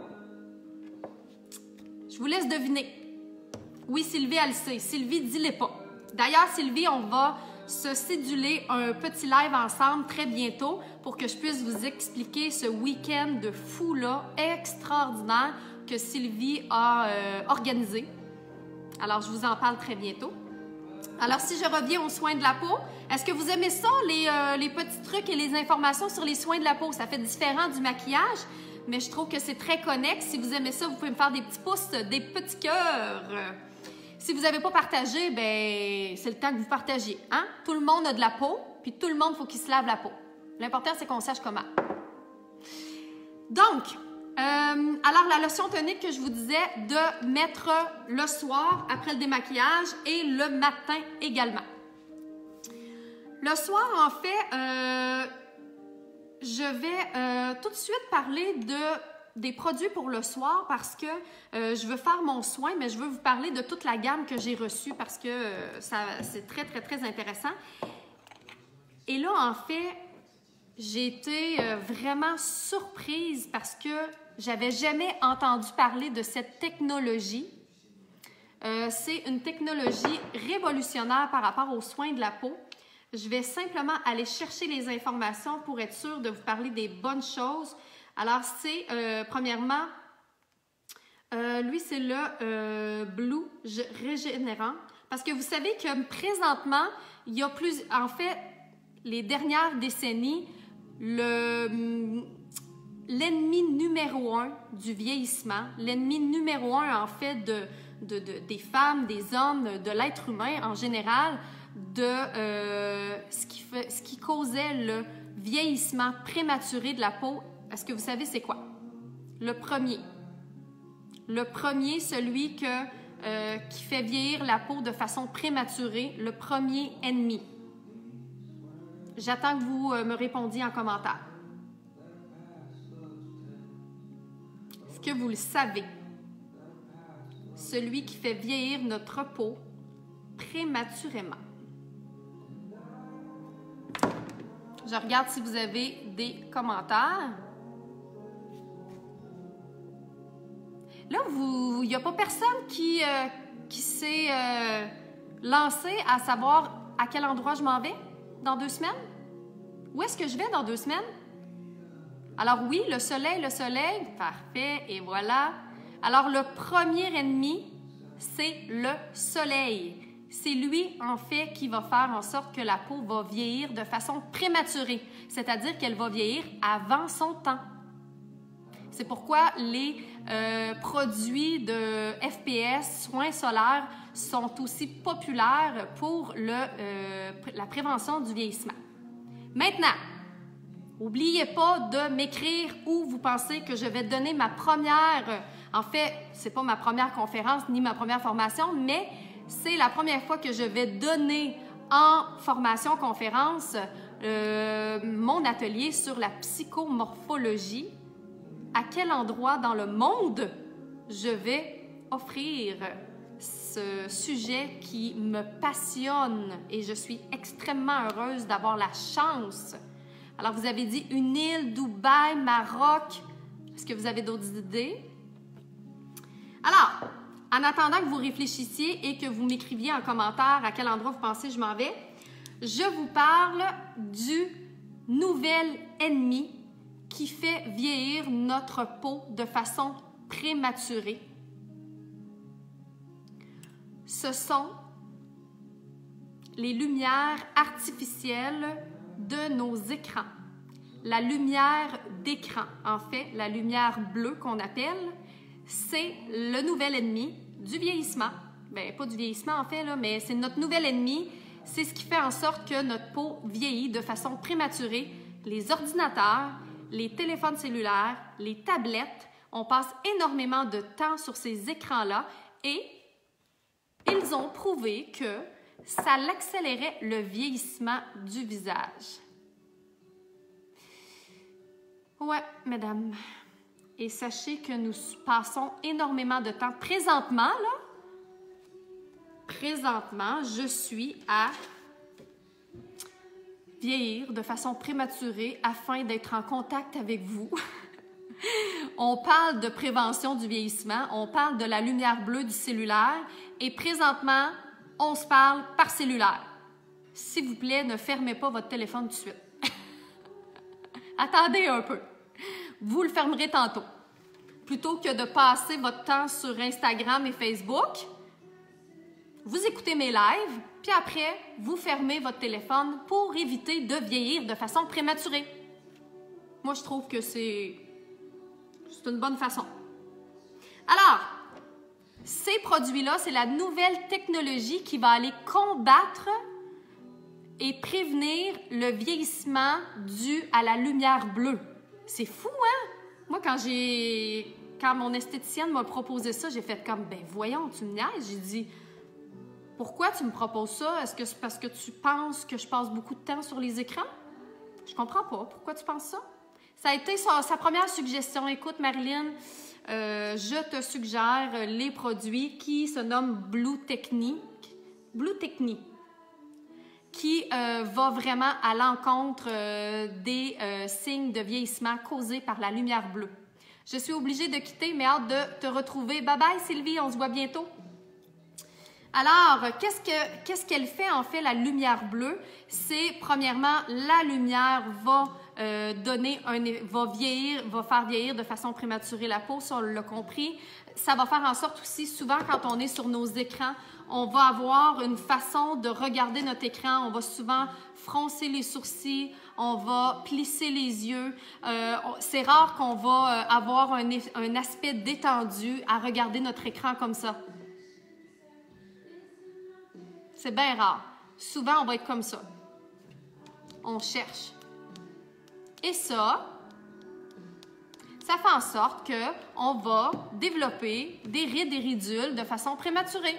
Je vous laisse deviner. Oui, Sylvie, elle le sait. Sylvie, dis-les pas. D'ailleurs, Sylvie, on va se céduler un petit live ensemble très bientôt pour que je puisse vous expliquer ce week-end de fou-là extraordinaire que Sylvie a euh, organisé. Alors, je vous en parle très bientôt. Alors, si je reviens aux soins de la peau, est-ce que vous aimez ça, les, euh, les petits trucs et les informations sur les soins de la peau? Ça fait différent du maquillage, mais je trouve que c'est très connexe. Si vous aimez ça, vous pouvez me faire des petits pouces, des petits cœurs. Si vous n'avez pas partagé, ben c'est le temps que vous partagiez. Hein? Tout le monde a de la peau, puis tout le monde, il faut qu'il se lave la peau. L'important, c'est qu'on sache comment. Donc, euh, alors la lotion tonique que je vous disais de mettre le soir après le démaquillage et le matin également. Le soir, en fait, euh, je vais euh, tout de suite parler de... des produits pour le soir parce que euh, je veux faire mon soin, mais je veux vous parler de toute la gamme que j'ai reçue parce que euh, ça, c'est très, très, très intéressant. Et là, en fait, j'ai été euh, vraiment surprise parce que j'avais jamais entendu parler de cette technologie. Euh, c'est une technologie révolutionnaire par rapport aux soins de la peau. Je vais simplement aller chercher les informations pour être sûre de vous parler des bonnes choses. Alors, c'est, euh, premièrement, euh, lui, c'est le euh, Blue Régénérant. Parce que vous savez que présentement, il y a plus... En fait, les dernières décennies, le, l'ennemi numéro un du vieillissement, l'ennemi numéro un, en fait, de, de, de, des femmes, des hommes, de l'être humain en général, de euh, ce, qui fait, ce qui causait le vieillissement prématuré de la peau. Est-ce que vous savez c'est quoi? Le premier. Le premier, celui que, euh, qui fait vieillir la peau de façon prématurée, le premier ennemi. J'attends que vous euh, me répondiez en commentaire. Est-ce que vous le savez? Celui qui fait vieillir notre peau prématurément. Je regarde si vous avez des commentaires. Là, il n'y a pas personne qui, euh, qui s'est euh, lancé à savoir à quel endroit je m'en vais dans deux semaines? Où est-ce que je vais dans deux semaines? Alors oui, le soleil, le soleil, parfait, et voilà. Alors le premier ennemi, c'est le soleil. C'est lui, en fait, qui va faire en sorte que la peau va vieillir de façon prématurée, c'est-à-dire qu'elle va vieillir avant son temps. C'est pourquoi les euh, produits de F P S, soins solaires, sont aussi populaires pour le, euh, la prévention du vieillissement. Maintenant, n'oubliez pas de m'écrire où vous pensez que je vais donner ma première, en fait, ce n'est pas ma première conférence ni ma première formation, mais c'est la première fois que je vais donner en formation-conférence euh, mon atelier sur la psychomorphologie. À quel endroit dans le monde je vais offrir ce sujet qui me passionne et je suis extrêmement heureuse d'avoir la chance. Alors, vous avez dit une île, Dubaï, Maroc. Est-ce que vous avez d'autres idées? Alors, en attendant que vous réfléchissiez et que vous m'écriviez en commentaire à quel endroit vous pensez que je m'en vais, je vous parle du nouvel ennemi qui fait vieillir notre peau de façon prématurée. Ce sont les lumières artificielles de nos écrans. La lumière d'écran, en fait, la lumière bleue qu'on appelle, c'est le nouvel ennemi du vieillissement. Bien, pas du vieillissement en fait, là, mais c'est notre nouvel ennemi. C'est ce qui fait en sorte que notre peau vieillit de façon prématurée. Les ordinateurs, les téléphones cellulaires, les tablettes, on passe énormément de temps sur ces écrans-là et ils ont prouvé que ça accélérait le vieillissement du visage. Ouais, mesdames. Et sachez que nous passons énormément de temps. Présentement, là, présentement, je suis à vieillir de façon prématurée afin d'être en contact avec vous. On parle de prévention du vieillissement, on parle de la lumière bleue du cellulaire et présentement, on se parle par cellulaire. S'il vous plaît, ne fermez pas votre téléphone tout de suite. Attendez un peu. Vous le fermerez tantôt. Plutôt que de passer votre temps sur Instagram et Facebook, vous écoutez mes lives, puis après, vous fermez votre téléphone pour éviter de vieillir de façon prématurée. Moi, je trouve que c'est... C'est une bonne façon. Alors, ces produits-là, c'est la nouvelle technologie qui va aller combattre et prévenir le vieillissement dû à la lumière bleue. C'est fou, hein? Moi, quand j'ai... Quand mon esthéticienne m'a proposé ça, j'ai fait comme, ben voyons, tu me niaises. J'ai dit, pourquoi tu me proposes ça? Est-ce que c'est parce que tu penses que je passe beaucoup de temps sur les écrans? Je comprends pas. Pourquoi tu penses ça? Ça a été sa, sa première suggestion. Écoute, Marilyn, euh, je te suggère les produits qui se nomment Blue Technique, Blue Technique, qui euh, va vraiment à l'encontre euh, des euh, signes de vieillissement causés par la lumière bleue. Je suis obligée de quitter, mais hâte de te retrouver. Bye bye, Sylvie, on se voit bientôt. Alors, qu'est-ce que, qu'est-ce qu'elle fait en fait, la lumière bleue? C'est, premièrement, la lumière va euh, donner un, va vieillir, va faire vieillir de façon prématurée la peau, ça on l'a compris. Ça va faire en sorte aussi, souvent quand on est sur nos écrans, on va avoir une façon de regarder notre écran, on va souvent froncer les sourcils, on va plisser les yeux. Euh, c'est rare qu'on va avoir un, un aspect détendu à regarder notre écran comme ça. C'est bien rare. Souvent, on va être comme ça. On cherche. Et ça, ça fait en sorte qu'on va développer des rides et ridules de façon prématurée.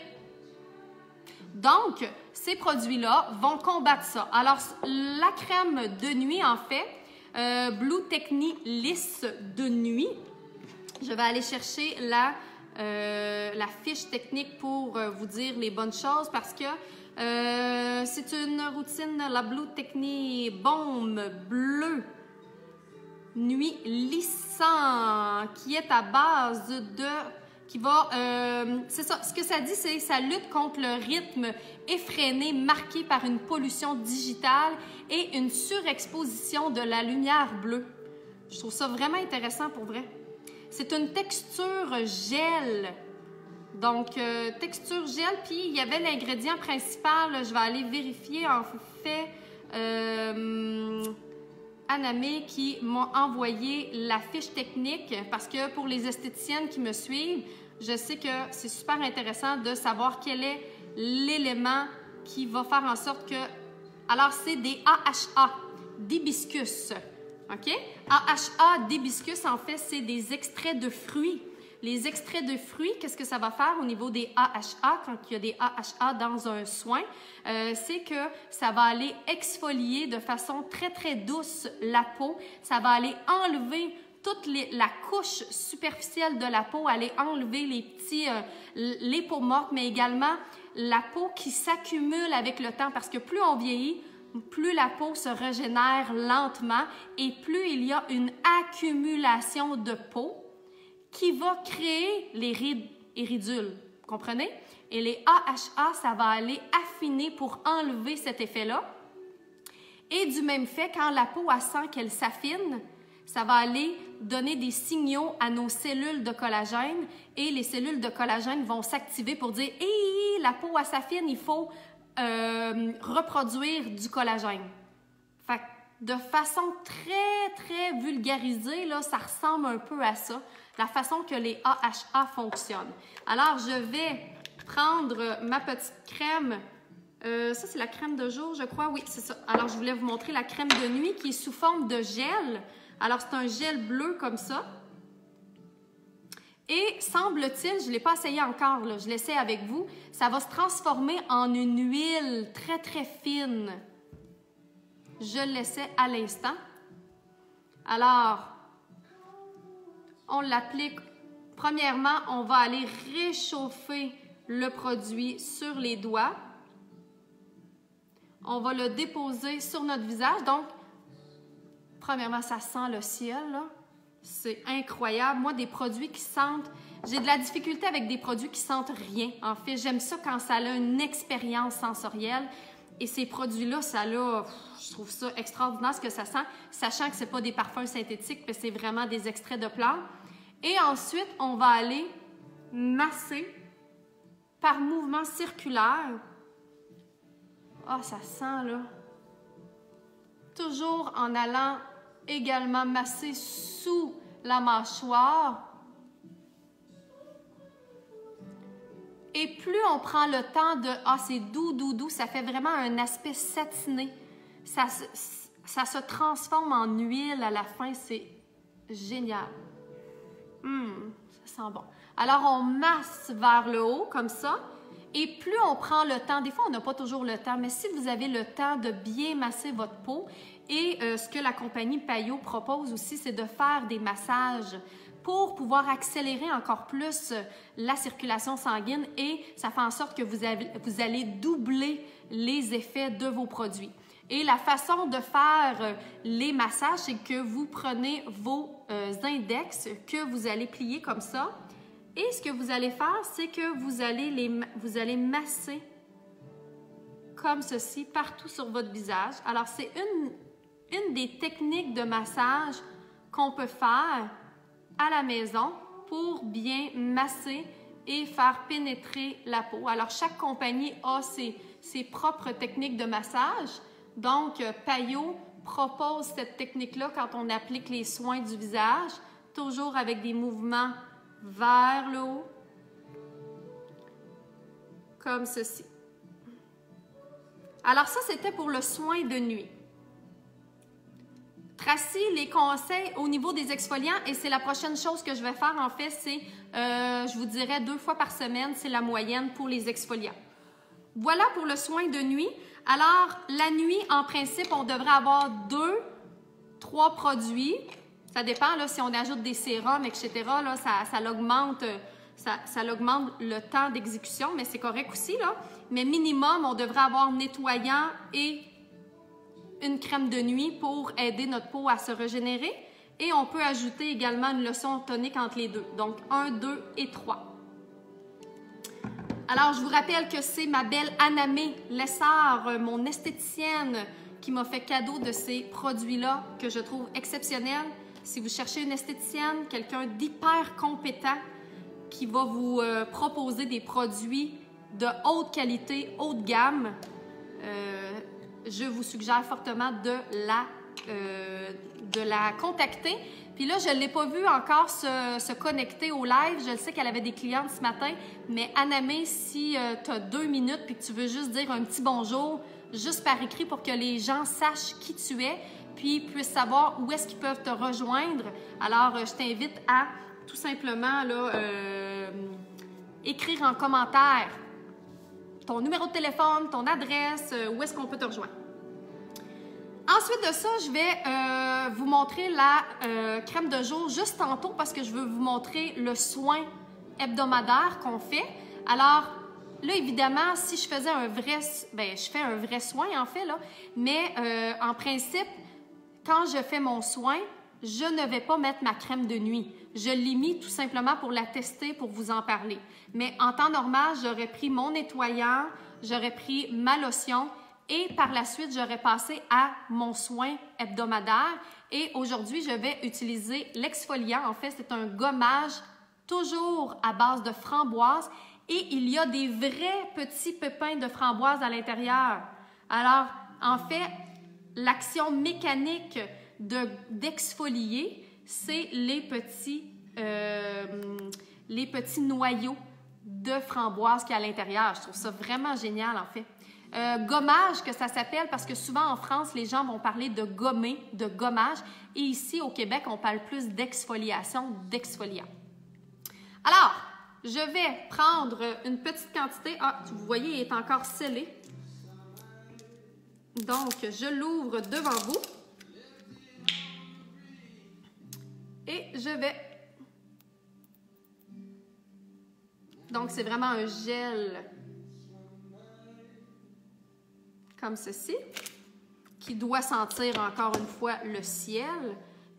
Donc, ces produits-là vont combattre ça. Alors, la crème de nuit, en fait, euh, Blue Technique lisse de nuit. Je vais aller chercher la, euh, la fiche technique pour euh, vous dire les bonnes choses parce que euh, c'est une routine, la Blue Technique Baume Bleu Nuit lissant qui est à base de... qui va... Euh, c'est ça, ce que ça dit, c'est que ça lutte contre le rythme effréné marqué par une pollution digitale et une surexposition de la lumière bleue. Je trouve ça vraiment intéressant pour vrai. C'est une texture gel. Donc, euh, texture gel, puis il y avait l'ingrédient principal, je vais aller vérifier en fait... Euh, Anamé qui m'a envoyé la fiche technique parce que pour les esthéticiennes qui me suivent, je sais que c'est super intéressant de savoir quel est l'élément qui va faire en sorte que... Alors, c'est des A H A, d'hibiscus, OK? A H A d'hibiscus, en fait, c'est des extraits de fruits. Les extraits de fruits, qu'est-ce que ça va faire au niveau des A H A quand il y a des A H A dans un soin? Euh, c'est que ça va aller exfolier de façon très, très douce la peau. Ça va aller enlever toute les, la couche superficielle de la peau, aller enlever les petits, euh, les peaux mortes, mais également la peau qui s'accumule avec le temps parce que plus on vieillit, plus la peau se régénère lentement et plus il y a une accumulation de peau qui va créer les rides et ridules, comprenez? Et les A H A, ça va aller affiner pour enlever cet effet-là. Et du même fait, quand la peau elle sent qu'elle s'affine, ça va aller donner des signaux à nos cellules de collagène et les cellules de collagène vont s'activer pour dire « Hé, la peau elle s'affine, il faut euh, reproduire du collagène. » Fait que de façon très, très vulgarisée, là, ça ressemble un peu à ça. La façon que les A H A fonctionnent. Alors, je vais prendre ma petite crème. Euh, ça, c'est la crème de jour, je crois. Oui, c'est ça. Alors, je voulais vous montrer la crème de nuit qui est sous forme de gel. Alors, c'est un gel bleu comme ça. Et semble-t-il, je ne l'ai pas essayé encore, là, je l'essaie avec vous, ça va se transformer en une huile très, très fine. Je l'essaie à l'instant. Alors, on l'applique. Premièrement, on va aller réchauffer le produit sur les doigts. On va le déposer sur notre visage. Donc, premièrement, ça sent le ciel, là. C'est incroyable. Moi, des produits qui sentent... J'ai de la difficulté avec des produits qui sentent rien. En fait, j'aime ça quand ça a une expérience sensorielle. Et ces produits-là, ça a... Je trouve ça extraordinaire ce que ça sent, sachant que ce n'est pas des parfums synthétiques, mais c'est vraiment des extraits de plantes. Et ensuite, on va aller masser par mouvement circulaire. Ah, oh, ça sent, là. Toujours en allant également masser sous la mâchoire. Et plus on prend le temps de... Ah, c'est doux, doux, doux. Ça fait vraiment un aspect satiné. Ça, ça se transforme en huile à la fin. C'est génial. Hum, ça sent bon. Alors, on masse vers le haut, comme ça. Et plus on prend le temps, des fois, on n'a pas toujours le temps, mais si vous avez le temps de bien masser votre peau, et euh, ce que la compagnie Payot propose aussi, c'est de faire des massages pour pouvoir accélérer encore plus la circulation sanguine et ça fait en sorte que vous, avez, vous allez doubler les effets de vos produits. Et la façon de faire les massages, c'est que vous prenez vos euh, index que vous allez plier comme ça. Et ce que vous allez faire, c'est que vous allez, les, vous allez masser comme ceci partout sur votre visage. Alors, c'est une, une des techniques de massage qu'on peut faire à la maison pour bien masser et faire pénétrer la peau. Alors, chaque compagnie a ses, ses propres techniques de massage. Donc, Payot propose cette technique-là quand on applique les soins du visage, toujours avec des mouvements vers le haut, comme ceci. Alors ça, c'était pour le soin de nuit. Tracy, les conseils au niveau des exfoliants, et c'est la prochaine chose que je vais faire, en fait, c'est, euh, je vous dirais, deux fois par semaine, c'est la moyenne pour les exfoliants. Voilà pour le soin de nuit. Alors, la nuit, en principe, on devrait avoir deux, trois produits. Ça dépend, là, si on ajoute des sérums, et cetera, là, ça, ça, l'augmente, ça, ça l'augmente le temps d'exécution, mais c'est correct aussi, là. Mais minimum, on devrait avoir nettoyant et une crème de nuit pour aider notre peau à se régénérer. Et on peut ajouter également une lotion tonique entre les deux. Donc, un, deux et trois. Alors, je vous rappelle que c'est ma belle Anamé Lessard, mon esthéticienne, qui m'a fait cadeau de ces produits-là que je trouve exceptionnels. Si vous cherchez une esthéticienne, quelqu'un d'hyper compétent qui va vous euh, proposer des produits de haute qualité, haute gamme, euh, je vous suggère fortement de la, euh, de la contacter. Puis là, je ne l'ai pas vu encore se, se connecter au live. Je le sais qu'elle avait des clientes ce matin, mais Anamé, si euh, tu as deux minutes et que tu veux juste dire un petit bonjour, juste par écrit pour que les gens sachent qui tu es, puis puissent savoir où est-ce qu'ils peuvent te rejoindre. Alors, euh, je t'invite à tout simplement là, euh, écrire en commentaire ton numéro de téléphone, ton adresse, euh, où est-ce qu'on peut te rejoindre. Ensuite de ça, je vais euh, vous montrer la euh, crème de jour juste tantôt parce que je veux vous montrer le soin hebdomadaire qu'on fait. Alors, là, évidemment, si je faisais un vrai... Bien, je fais un vrai soin, en fait, là. Mais euh, en principe, quand je fais mon soin, je ne vais pas mettre ma crème de nuit. Je l'ai mis tout simplement pour la tester, pour vous en parler. Mais en temps normal, j'aurais pris mon nettoyant, j'aurais pris ma lotion et par la suite, j'aurais passé à mon soin hebdomadaire. Et aujourd'hui, je vais utiliser l'exfoliant. En fait, c'est un gommage toujours à base de framboise et il y a des vrais petits pépins de framboise à l'intérieur. Alors, en fait, l'action mécanique de, d'exfolier, c'est les petits, euh, les petits noyaux de framboise qu'il y a à l'intérieur. Je trouve ça vraiment génial, en fait. Euh, gommage, que ça s'appelle, parce que souvent en France, les gens vont parler de gommer, de gommage. Et ici, au Québec, on parle plus d'exfoliation, d'exfoliant. Alors, je vais prendre une petite quantité. Ah, vous voyez, il est encore scellé. Donc, je l'ouvre devant vous. Et je vais... Donc, c'est vraiment un gel comme ceci, qui doit sentir encore une fois le ciel.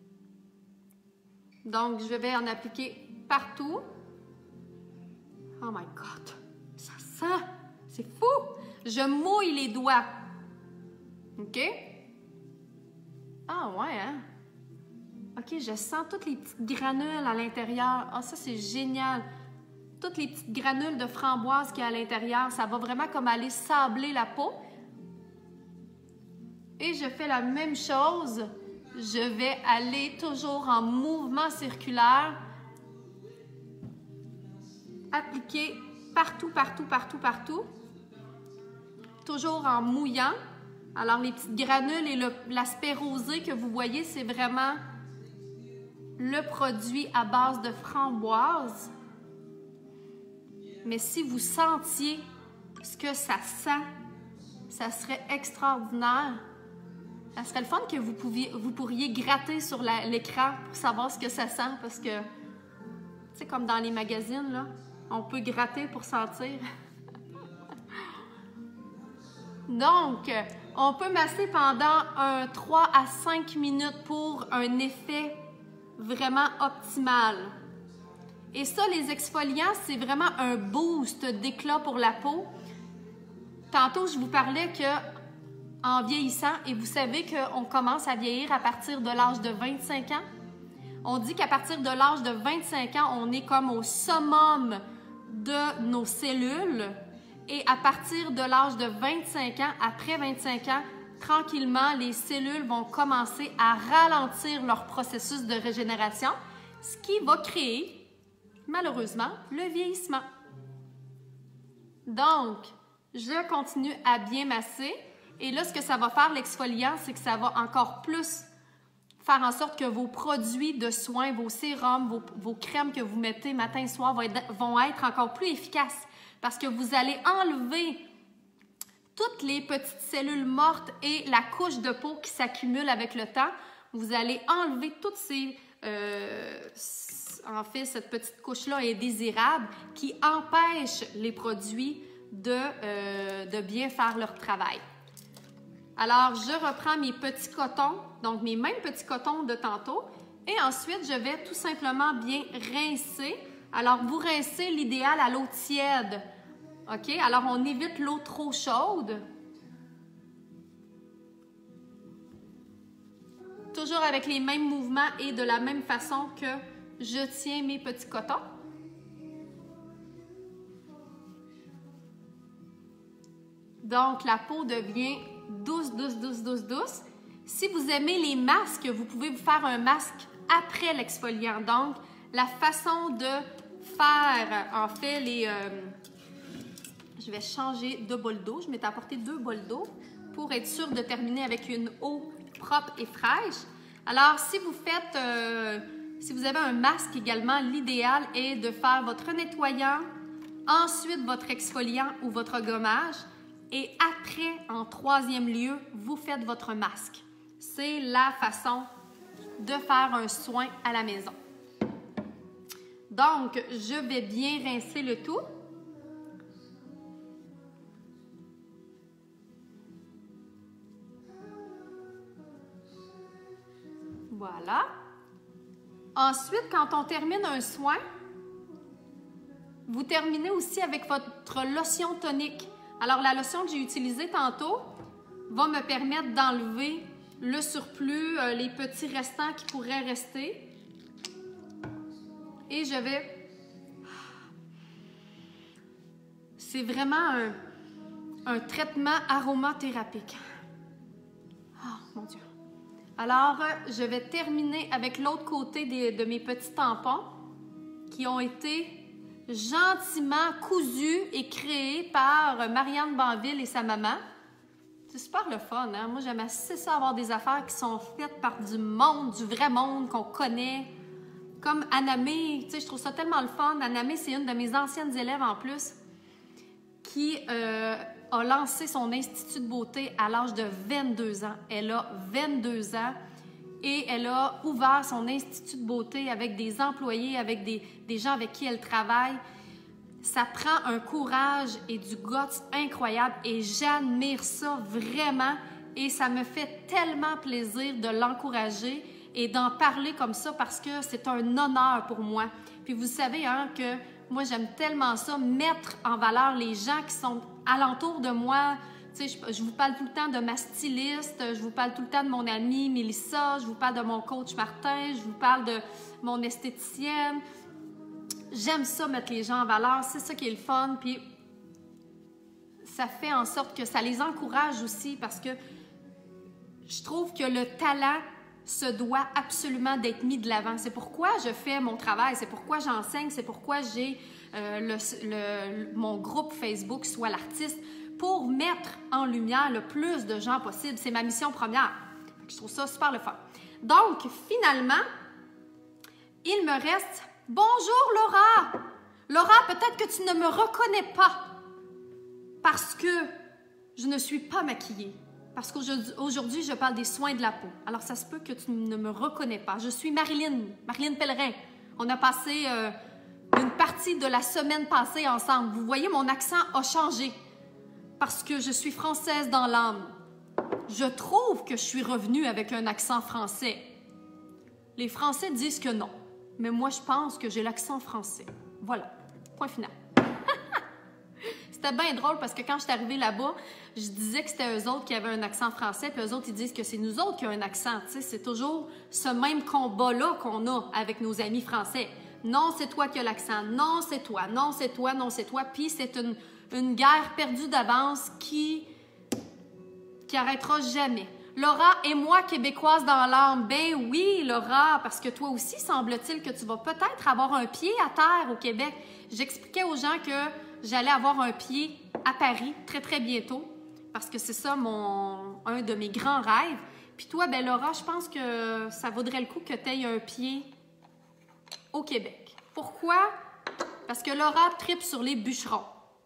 Donc, je vais en appliquer partout. Oh my God! Ça sent! C'est fou! Je mouille les doigts. OK? Ah ouais, hein? OK, je sens toutes les petites granules à l'intérieur. Ah, ça, c'est génial! Toutes les petites granules de framboise qu'il y a à l'intérieur, ça va vraiment comme aller sabler la peau. Et je fais la même chose. Je vais aller toujours en mouvement circulaire. Appliquer partout, partout, partout, partout. Toujours en mouillant. Alors, les petites granules et l'aspect rosé que vous voyez, c'est vraiment le produit à base de framboise. Mais si vous sentiez ce que ça sent, ça serait extraordinaire. Ça serait le fun que vous, pouviez, vous pourriez gratter sur l'écran pour savoir ce que ça sent, parce que, c'est comme dans les magazines, là, on peut gratter pour sentir. Donc, on peut masser pendant un trois à cinq minutes pour un effet vraiment optimal. Et ça, les exfoliants, c'est vraiment un boost d'éclat pour la peau. Tantôt, je vous parlais que en vieillissant, et vous savez qu'on commence à vieillir à partir de l'âge de vingt-cinq ans. On dit qu'à partir de l'âge de vingt-cinq ans, on est comme au summum de nos cellules. Et à partir de l'âge de vingt-cinq ans, après vingt-cinq ans, tranquillement, les cellules vont commencer à ralentir leur processus de régénération, ce qui va créer, malheureusement, le vieillissement. Donc, je continue à bien masser. Et là, ce que ça va faire, l'exfoliant, c'est que ça va encore plus faire en sorte que vos produits de soins, vos sérums, vos, vos crèmes que vous mettez matin et soir vont être, vont être encore plus efficaces parce que vous allez enlever toutes les petites cellules mortes et la couche de peau qui s'accumule avec le temps. Vous allez enlever toutes ces... Euh, en fait, cette petite couche-là est désirable qui empêche les produits de, euh, de bien faire leur travail. Alors, je reprends mes petits cotons, donc mes mêmes petits cotons de tantôt, et ensuite, je vais tout simplement bien rincer. Alors, vous rincez l'idéal à l'eau tiède, OK? Alors, on évite l'eau trop chaude. Toujours avec les mêmes mouvements et de la même façon que je tiens mes petits cotons. Donc, la peau devient douce, douce, douce, douce, douce. Si vous aimez les masques, vous pouvez vous faire un masque après l'exfoliant. Donc, la façon de faire, en fait, les... Euh, je vais changer de bol d'eau. Je m'étais apporté deux bols d'eau pour être sûre de terminer avec une eau propre et fraîche. Alors, si vous faites... Euh, si vous avez un masque également, l'idéal est de faire votre nettoyant, ensuite votre exfoliant ou votre gommage. Et après, en troisième lieu, vous faites votre masque. C'est la façon de faire un soin à la maison. Donc, je vais bien rincer le tout. Voilà. Ensuite, quand on termine un soin, vous terminez aussi avec votre lotion tonique. Alors, la lotion que j'ai utilisée tantôt va me permettre d'enlever le surplus, euh, les petits restants qui pourraient rester. Et je vais... C'est vraiment un, un traitement aromathérapique. Oh, mon Dieu! Alors, je vais terminer avec l'autre côté des, de mes petits tampons qui ont été gentiment cousu et créé par Marianne Banville et sa maman. C'est super le fun, hein? Moi, j'aime assez ça avoir des affaires qui sont faites par du monde, du vrai monde qu'on connaît. Comme Anamé, tu sais, je trouve ça tellement le fun. Anamé, c'est une de mes anciennes élèves en plus qui euh, a lancé son institut de beauté à l'âge de vingt-deux ans. Elle a vingt-deux ans et elle a ouvert son institut de beauté avec des employés, avec des, des gens avec qui elle travaille. Ça prend un courage et du guts incroyable et j'admire ça vraiment et ça me fait tellement plaisir de l'encourager et d'en parler comme ça parce que c'est un honneur pour moi. Puis vous savez hein, que moi, j'aime tellement ça, mettre en valeur les gens qui sont alentour de moi. Tu sais, je, je vous parle tout le temps de ma styliste, je vous parle tout le temps de mon amie Mélissa, je vous parle de mon coach Martin, je vous parle de mon esthéticienne. J'aime ça, mettre les gens en valeur, c'est ça qui est le fun. Puis ça fait en sorte que ça les encourage aussi parce que je trouve que le talent se doit absolument d'être mis de l'avant. C'est pourquoi je fais mon travail, c'est pourquoi j'enseigne, c'est pourquoi j'ai euh, le, le, mon groupe Facebook Sois l'artiste pour mettre en lumière le plus de gens possible. C'est ma mission première. Je trouve ça super le fun. Donc, finalement, il me reste... Bonjour Laura! Laura, peut-être que tu ne me reconnais pas parce que je ne suis pas maquillée. Parce qu'aujourd'hui, je parle des soins de la peau. Alors, ça se peut que tu ne me reconnais pas. Je suis Marilyn, Marilyn Pellerin. On a passé euh, une partie de la semaine passée ensemble. Vous voyez, mon accent a changé parce que je suis française dans l'âme. Je trouve que je suis revenue avec un accent français. Les Français disent que non. Mais moi, je pense que j'ai l'accent français. Voilà, point final. C'était bien drôle parce que quand je suis arrivée là-bas, je disais que c'était eux autres qui avaient un accent français, puis eux autres, ils disent que c'est nous autres qui avons un accent. Tu sais, c'est toujours ce même combat-là qu'on a avec nos amis français. Non, c'est toi qui as l'accent. Non, c'est toi. Non, c'est toi. Non, c'est toi. Puis c'est une, une guerre perdue d'avance qui qui arrêtera jamais. Laura et moi, québécoise dans l'âme. Ben oui, Laura, parce que toi aussi, semble-t-il que tu vas peut-être avoir un pied à terre au Québec. J'expliquais aux gens que j'allais avoir un pied à Paris très, très bientôt, parce que c'est ça mon un de mes grands rêves. Puis toi, ben Laura, je pense que ça vaudrait le coup que tu aies un pied au Québec. Pourquoi? Parce que Laura tripe sur les bûcherons.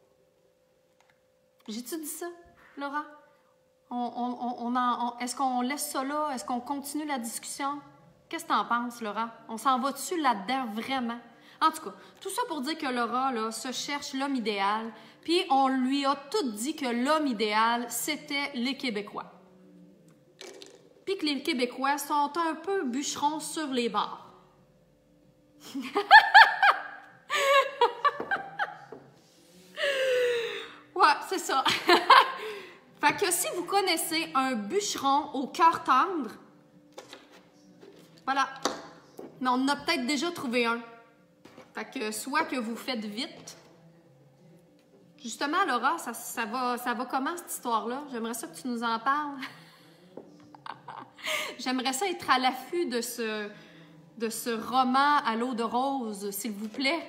J'ai-tu dit ça, Laura? On, on, on, on, est-ce qu'on laisse ça là? Est-ce qu'on continue la discussion? Qu'est-ce que tu en penses, Laura? On s'en va-tu là-dedans vraiment? En tout cas, tout ça pour dire que Laura là, se cherche l'homme idéal, puis on lui a tout dit que l'homme idéal, c'était les Québécois. Puis que les Québécois sont un peu bûcherons sur les bords. Ouais, c'est ça. Fait que si vous connaissez un bûcheron au cœur tendre, voilà. Mais on en a peut-être déjà trouvé un. Fait que soit que vous faites vite. Justement, Laura, ça, ça, va, ça va comment cette histoire-là? J'aimerais ça que tu nous en parles. J'aimerais ça être à l'affût de ce, de ce roman à l'eau de rose, s'il vous plaît.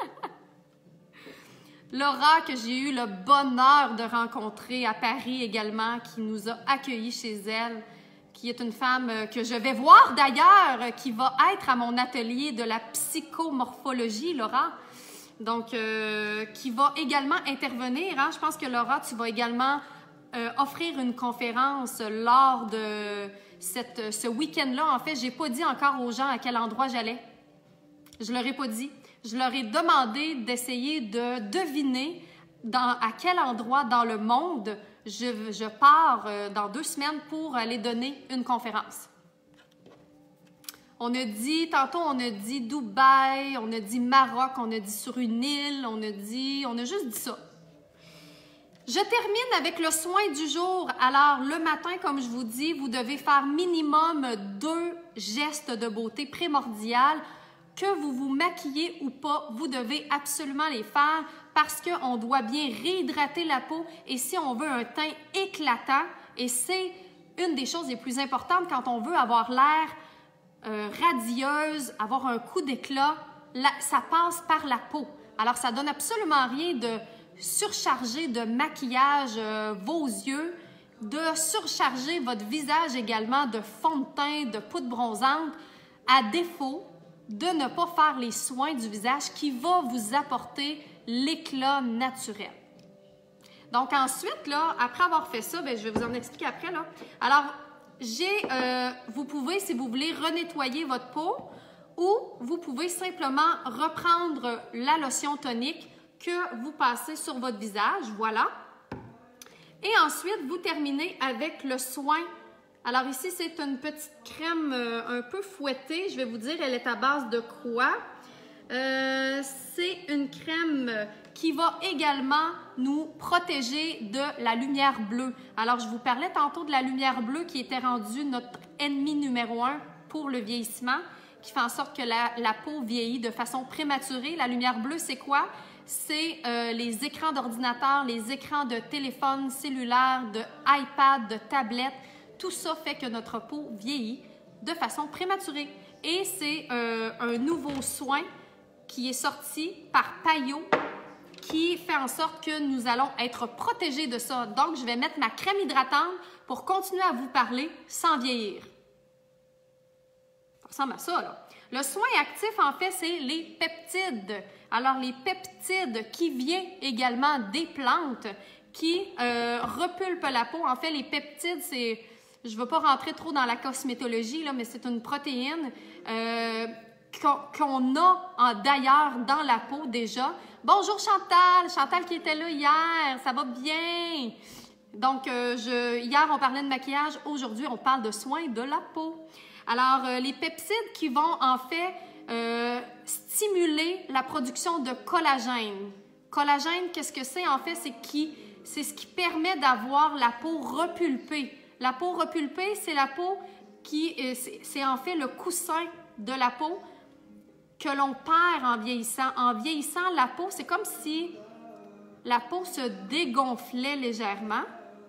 Laura, que j'ai eu le bonheur de rencontrer à Paris également, qui nous a accueillis chez elle, qui est une femme que je vais voir d'ailleurs, qui va être à mon atelier de la psychomorphologie, Laura. Donc, euh, qui va également intervenir. Hein? Je pense que Laura, tu vas également euh, offrir une conférence lors de cette, ce week-end-là. En fait, je n'ai pas dit encore aux gens à quel endroit j'allais. Je ne leur ai pas dit. Je leur ai demandé d'essayer de deviner dans, à quel endroit dans le monde je, je pars euh, dans deux semaines pour aller donner une conférence. On a dit, tantôt on a dit Dubaï, on a dit Maroc, on a dit sur une île, on a dit, on a juste dit ça. Je termine avec le soin du jour. Alors, le matin, comme je vous dis, vous devez faire minimum deux gestes de beauté primordiales. Que vous vous maquillez ou pas, vous devez absolument les faire parce qu'on doit bien réhydrater la peau et si on veut un teint éclatant, et c'est une des choses les plus importantes quand on veut avoir l'air euh, radieuse, avoir un coup d'éclat, ça passe par la peau. Alors, ça donne absolument rien de surcharger de maquillage euh, vos yeux, de surcharger votre visage également de fond de teint, de poudre bronzante. À défaut, de ne pas faire les soins du visage qui va vous apporter l'éclat naturel. Donc ensuite, là, après avoir fait ça, bien, je vais vous en expliquer après. Là. Alors, j'ai, euh, vous pouvez, si vous voulez, renettoyer votre peau ou vous pouvez simplement reprendre la lotion tonique que vous passez sur votre visage. Voilà. Et ensuite, vous terminez avec le soin. Alors ici, c'est une petite crème euh, un peu fouettée. Je vais vous dire, elle est à base de quoi? Euh, c'est une crème qui va également nous protéger de la lumière bleue. Alors, je vous parlais tantôt de la lumière bleue qui était rendue notre ennemi numéro un pour le vieillissement, qui fait en sorte que la, la peau vieillit de façon prématurée. La lumière bleue, c'est quoi? C'est euh, les écrans d'ordinateur, les écrans de téléphone cellulaire, de iPad, de tablette. Tout ça fait que notre peau vieillit de façon prématurée. Et c'est euh, un nouveau soin qui est sorti par Payot qui fait en sorte que nous allons être protégés de ça. Donc, je vais mettre ma crème hydratante pour continuer à vous parler sans vieillir. Ça ressemble à ça, là. Le soin actif, en fait, c'est les peptides. Alors, les peptides qui viennent également des plantes qui euh, repulpent la peau. En fait, les peptides, c'est... Je ne veux pas rentrer trop dans la cosmétologie, là, mais c'est une protéine euh, qu'on a d'ailleurs dans la peau déjà. Bonjour Chantal! Chantal qui était là hier, ça va bien? Donc, euh, je, hier, on parlait de maquillage. Aujourd'hui, on parle de soins de la peau. Alors, euh, les peptides qui vont en fait euh, stimuler la production de collagène. Collagène, qu'est-ce que c'est? En fait, c'est qui, c'est ce qui permet d'avoir la peau repulpée. La peau repulpée, c'est la peau qui, c'est en fait le coussin de la peau que l'on perd en vieillissant. En vieillissant, la peau, c'est comme si la peau se dégonflait légèrement,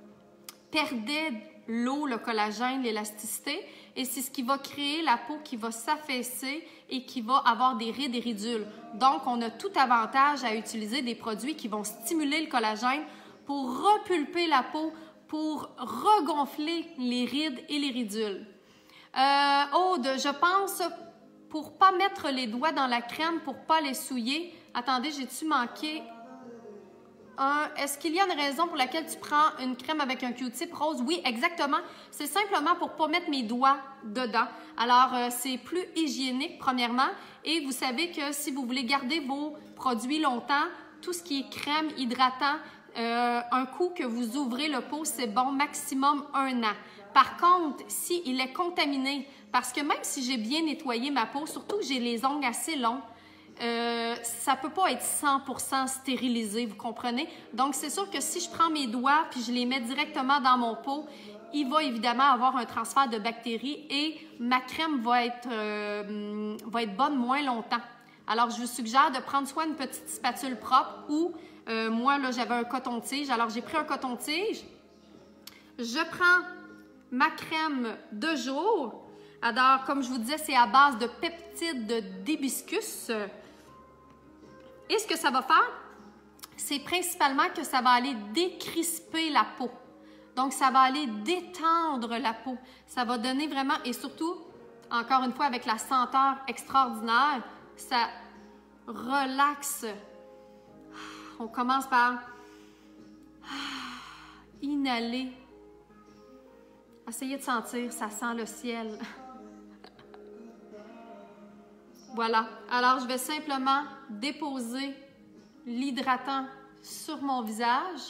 perdait l'eau, le collagène, l'élasticité, et c'est ce qui va créer la peau qui va s'affaisser et qui va avoir des rides et ridules. Donc, on a tout avantage à utiliser des produits qui vont stimuler le collagène pour repulper la peau, pour regonfler les rides et les ridules. Euh, Aude, je pense, pour ne pas mettre les doigts dans la crème, pour ne pas les souiller. Attendez, j'ai-tu manqué un... Est-ce qu'il y a une raison pour laquelle tu prends une crème avec un Q-tip rose? Oui, exactement. C'est simplement pour ne pas mettre mes doigts dedans. Alors, euh, c'est plus hygiénique, premièrement. Et vous savez que si vous voulez garder vos produits longtemps, tout ce qui est crème, hydratant, Euh, un coup que vous ouvrez le pot, c'est bon, maximum un an. Par contre, s'il est contaminé, parce que même si j'ai bien nettoyé ma peau, surtout que j'ai les ongles assez longs, euh, ça ne peut pas être cent pour cent stérilisé, vous comprenez? Donc, c'est sûr que si je prends mes doigts puis je les mets directement dans mon pot, il va évidemment avoir un transfert de bactéries et ma crème va être, euh, va être bonne moins longtemps. Alors, je vous suggère de prendre soit une petite spatule propre ou Euh, moi, là, j'avais un coton-tige. Alors, j'ai pris un coton-tige. Je prends ma crème de jour. Alors, comme je vous disais, c'est à base de peptides de d'hibiscus. Et ce que ça va faire, c'est principalement que ça va aller décrisper la peau. Donc, ça va aller détendre la peau. Ça va donner vraiment, et surtout, encore une fois, avec la senteur extraordinaire, ça relaxe. On commence par inhaler. Essayez de sentir, ça sent le ciel. Voilà. Alors, je vais simplement déposer l'hydratant sur mon visage.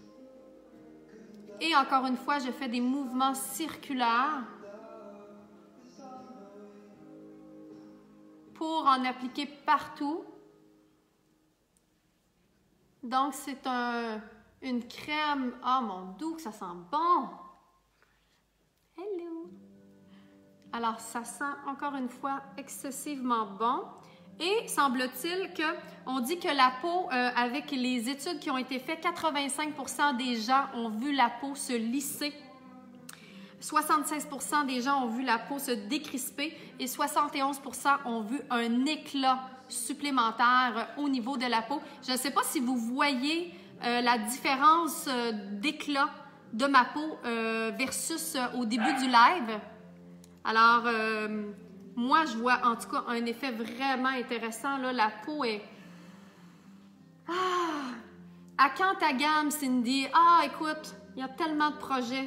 Et encore une fois, je fais des mouvements circulaires pour en appliquer partout. Donc, c'est un, une crème... Oh, mon Dieu, que ça sent bon! Hello! Alors, ça sent, encore une fois, excessivement bon. Et semble-t-il qu'on dit que la peau, euh, avec les études qui ont été faites, quatre-vingt-cinq pour cent des gens ont vu la peau se lisser. soixante-seize pour cent des gens ont vu la peau se décrisper et soixante et onze pour cent ont vu un éclat supplémentaire au niveau de la peau. Je ne sais pas si vous voyez euh, la différence euh, d'éclat de ma peau euh, versus euh, au début du live. Alors, euh, moi, je vois en tout cas un effet vraiment intéressant. Là, la peau est... Ah! À quand ta gamme, Cindy? Ah, écoute, il y a tellement de projets.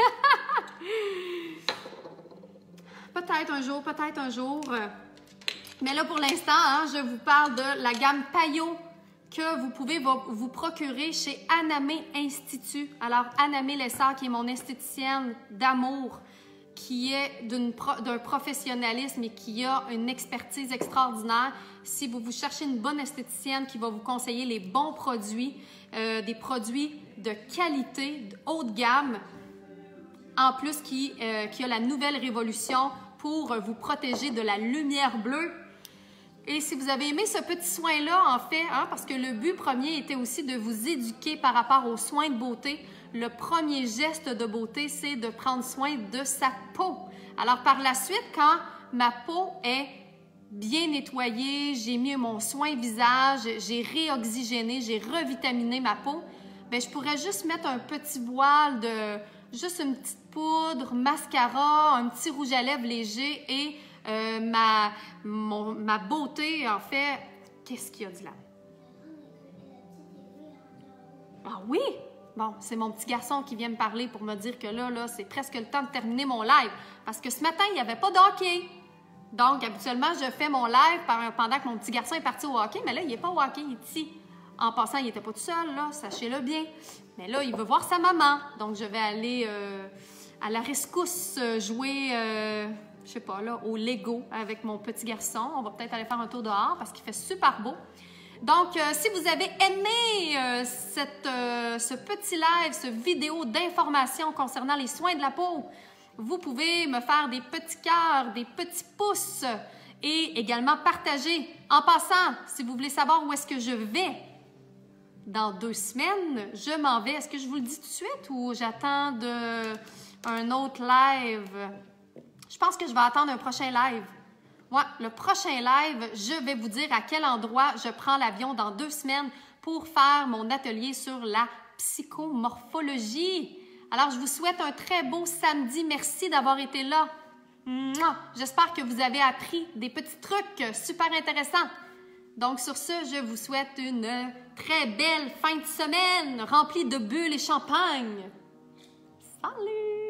Peut-être un jour, peut-être un jour. Mais là, pour l'instant, hein, je vous parle de la gamme Payot que vous pouvez vous, vous procurer chez Anamé Institut. Alors, Anamé Lessard, qui est mon esthéticienne d'amour, qui est d'un professionnalisme et qui a une expertise extraordinaire. Si vous vous cherchez une bonne esthéticienne qui va vous conseiller les bons produits, euh, des produits de qualité, de haute gamme, en plus qui, euh, qui a la nouvelle révolution pour vous protéger de la lumière bleue. Et si vous avez aimé ce petit soin-là, en fait, hein, parce que le but premier était aussi de vous éduquer par rapport aux soins de beauté, le premier geste de beauté, c'est de prendre soin de sa peau. Alors, par la suite, quand ma peau est bien nettoyée, j'ai mis mon soin visage, j'ai réoxygéné, j'ai revitaminé ma peau, bien, je pourrais juste mettre un petit voile de juste une petite poudre, mascara, un petit rouge à lèvres léger et euh, ma, mon, ma beauté, en fait, qu'est-ce qu'il y a de là? Ah oui! Bon, c'est mon petit garçon qui vient me parler pour me dire que là, là, c'est presque le temps de terminer mon live. Parce que ce matin, il n'y avait pas de hockey. Donc, habituellement, je fais mon live pendant que mon petit garçon est parti au hockey, mais là, il n'est pas au hockey, il est ici. En passant, il n'était pas tout seul, là, sachez-le bien. Mais là, il veut voir sa maman. Donc, je vais aller euh, à la rescousse jouer, euh, je sais pas, là, au Lego avec mon petit garçon. On va peut-être aller faire un tour dehors parce qu'il fait super beau. Donc, euh, si vous avez aimé euh, cette, euh, ce petit live, ce vidéo d'information concernant les soins de la peau, vous pouvez me faire des petits cœurs, des petits pouces et également partager. En passant, si vous voulez savoir où est-ce que je vais dans deux semaines, je m'en vais. Est-ce que je vous le dis tout de suite ou j'attends de, un autre live? Je pense que je vais attendre un prochain live. Moi, le prochain live, je vais vous dire à quel endroit je prends l'avion dans deux semaines pour faire mon atelier sur la psychomorphologie. Alors, je vous souhaite un très beau samedi. Merci d'avoir été là. J'espère que vous avez appris des petits trucs super intéressants. Donc, sur ce, je vous souhaite une très belle fin de semaine remplie de bulles et champagne. Salut!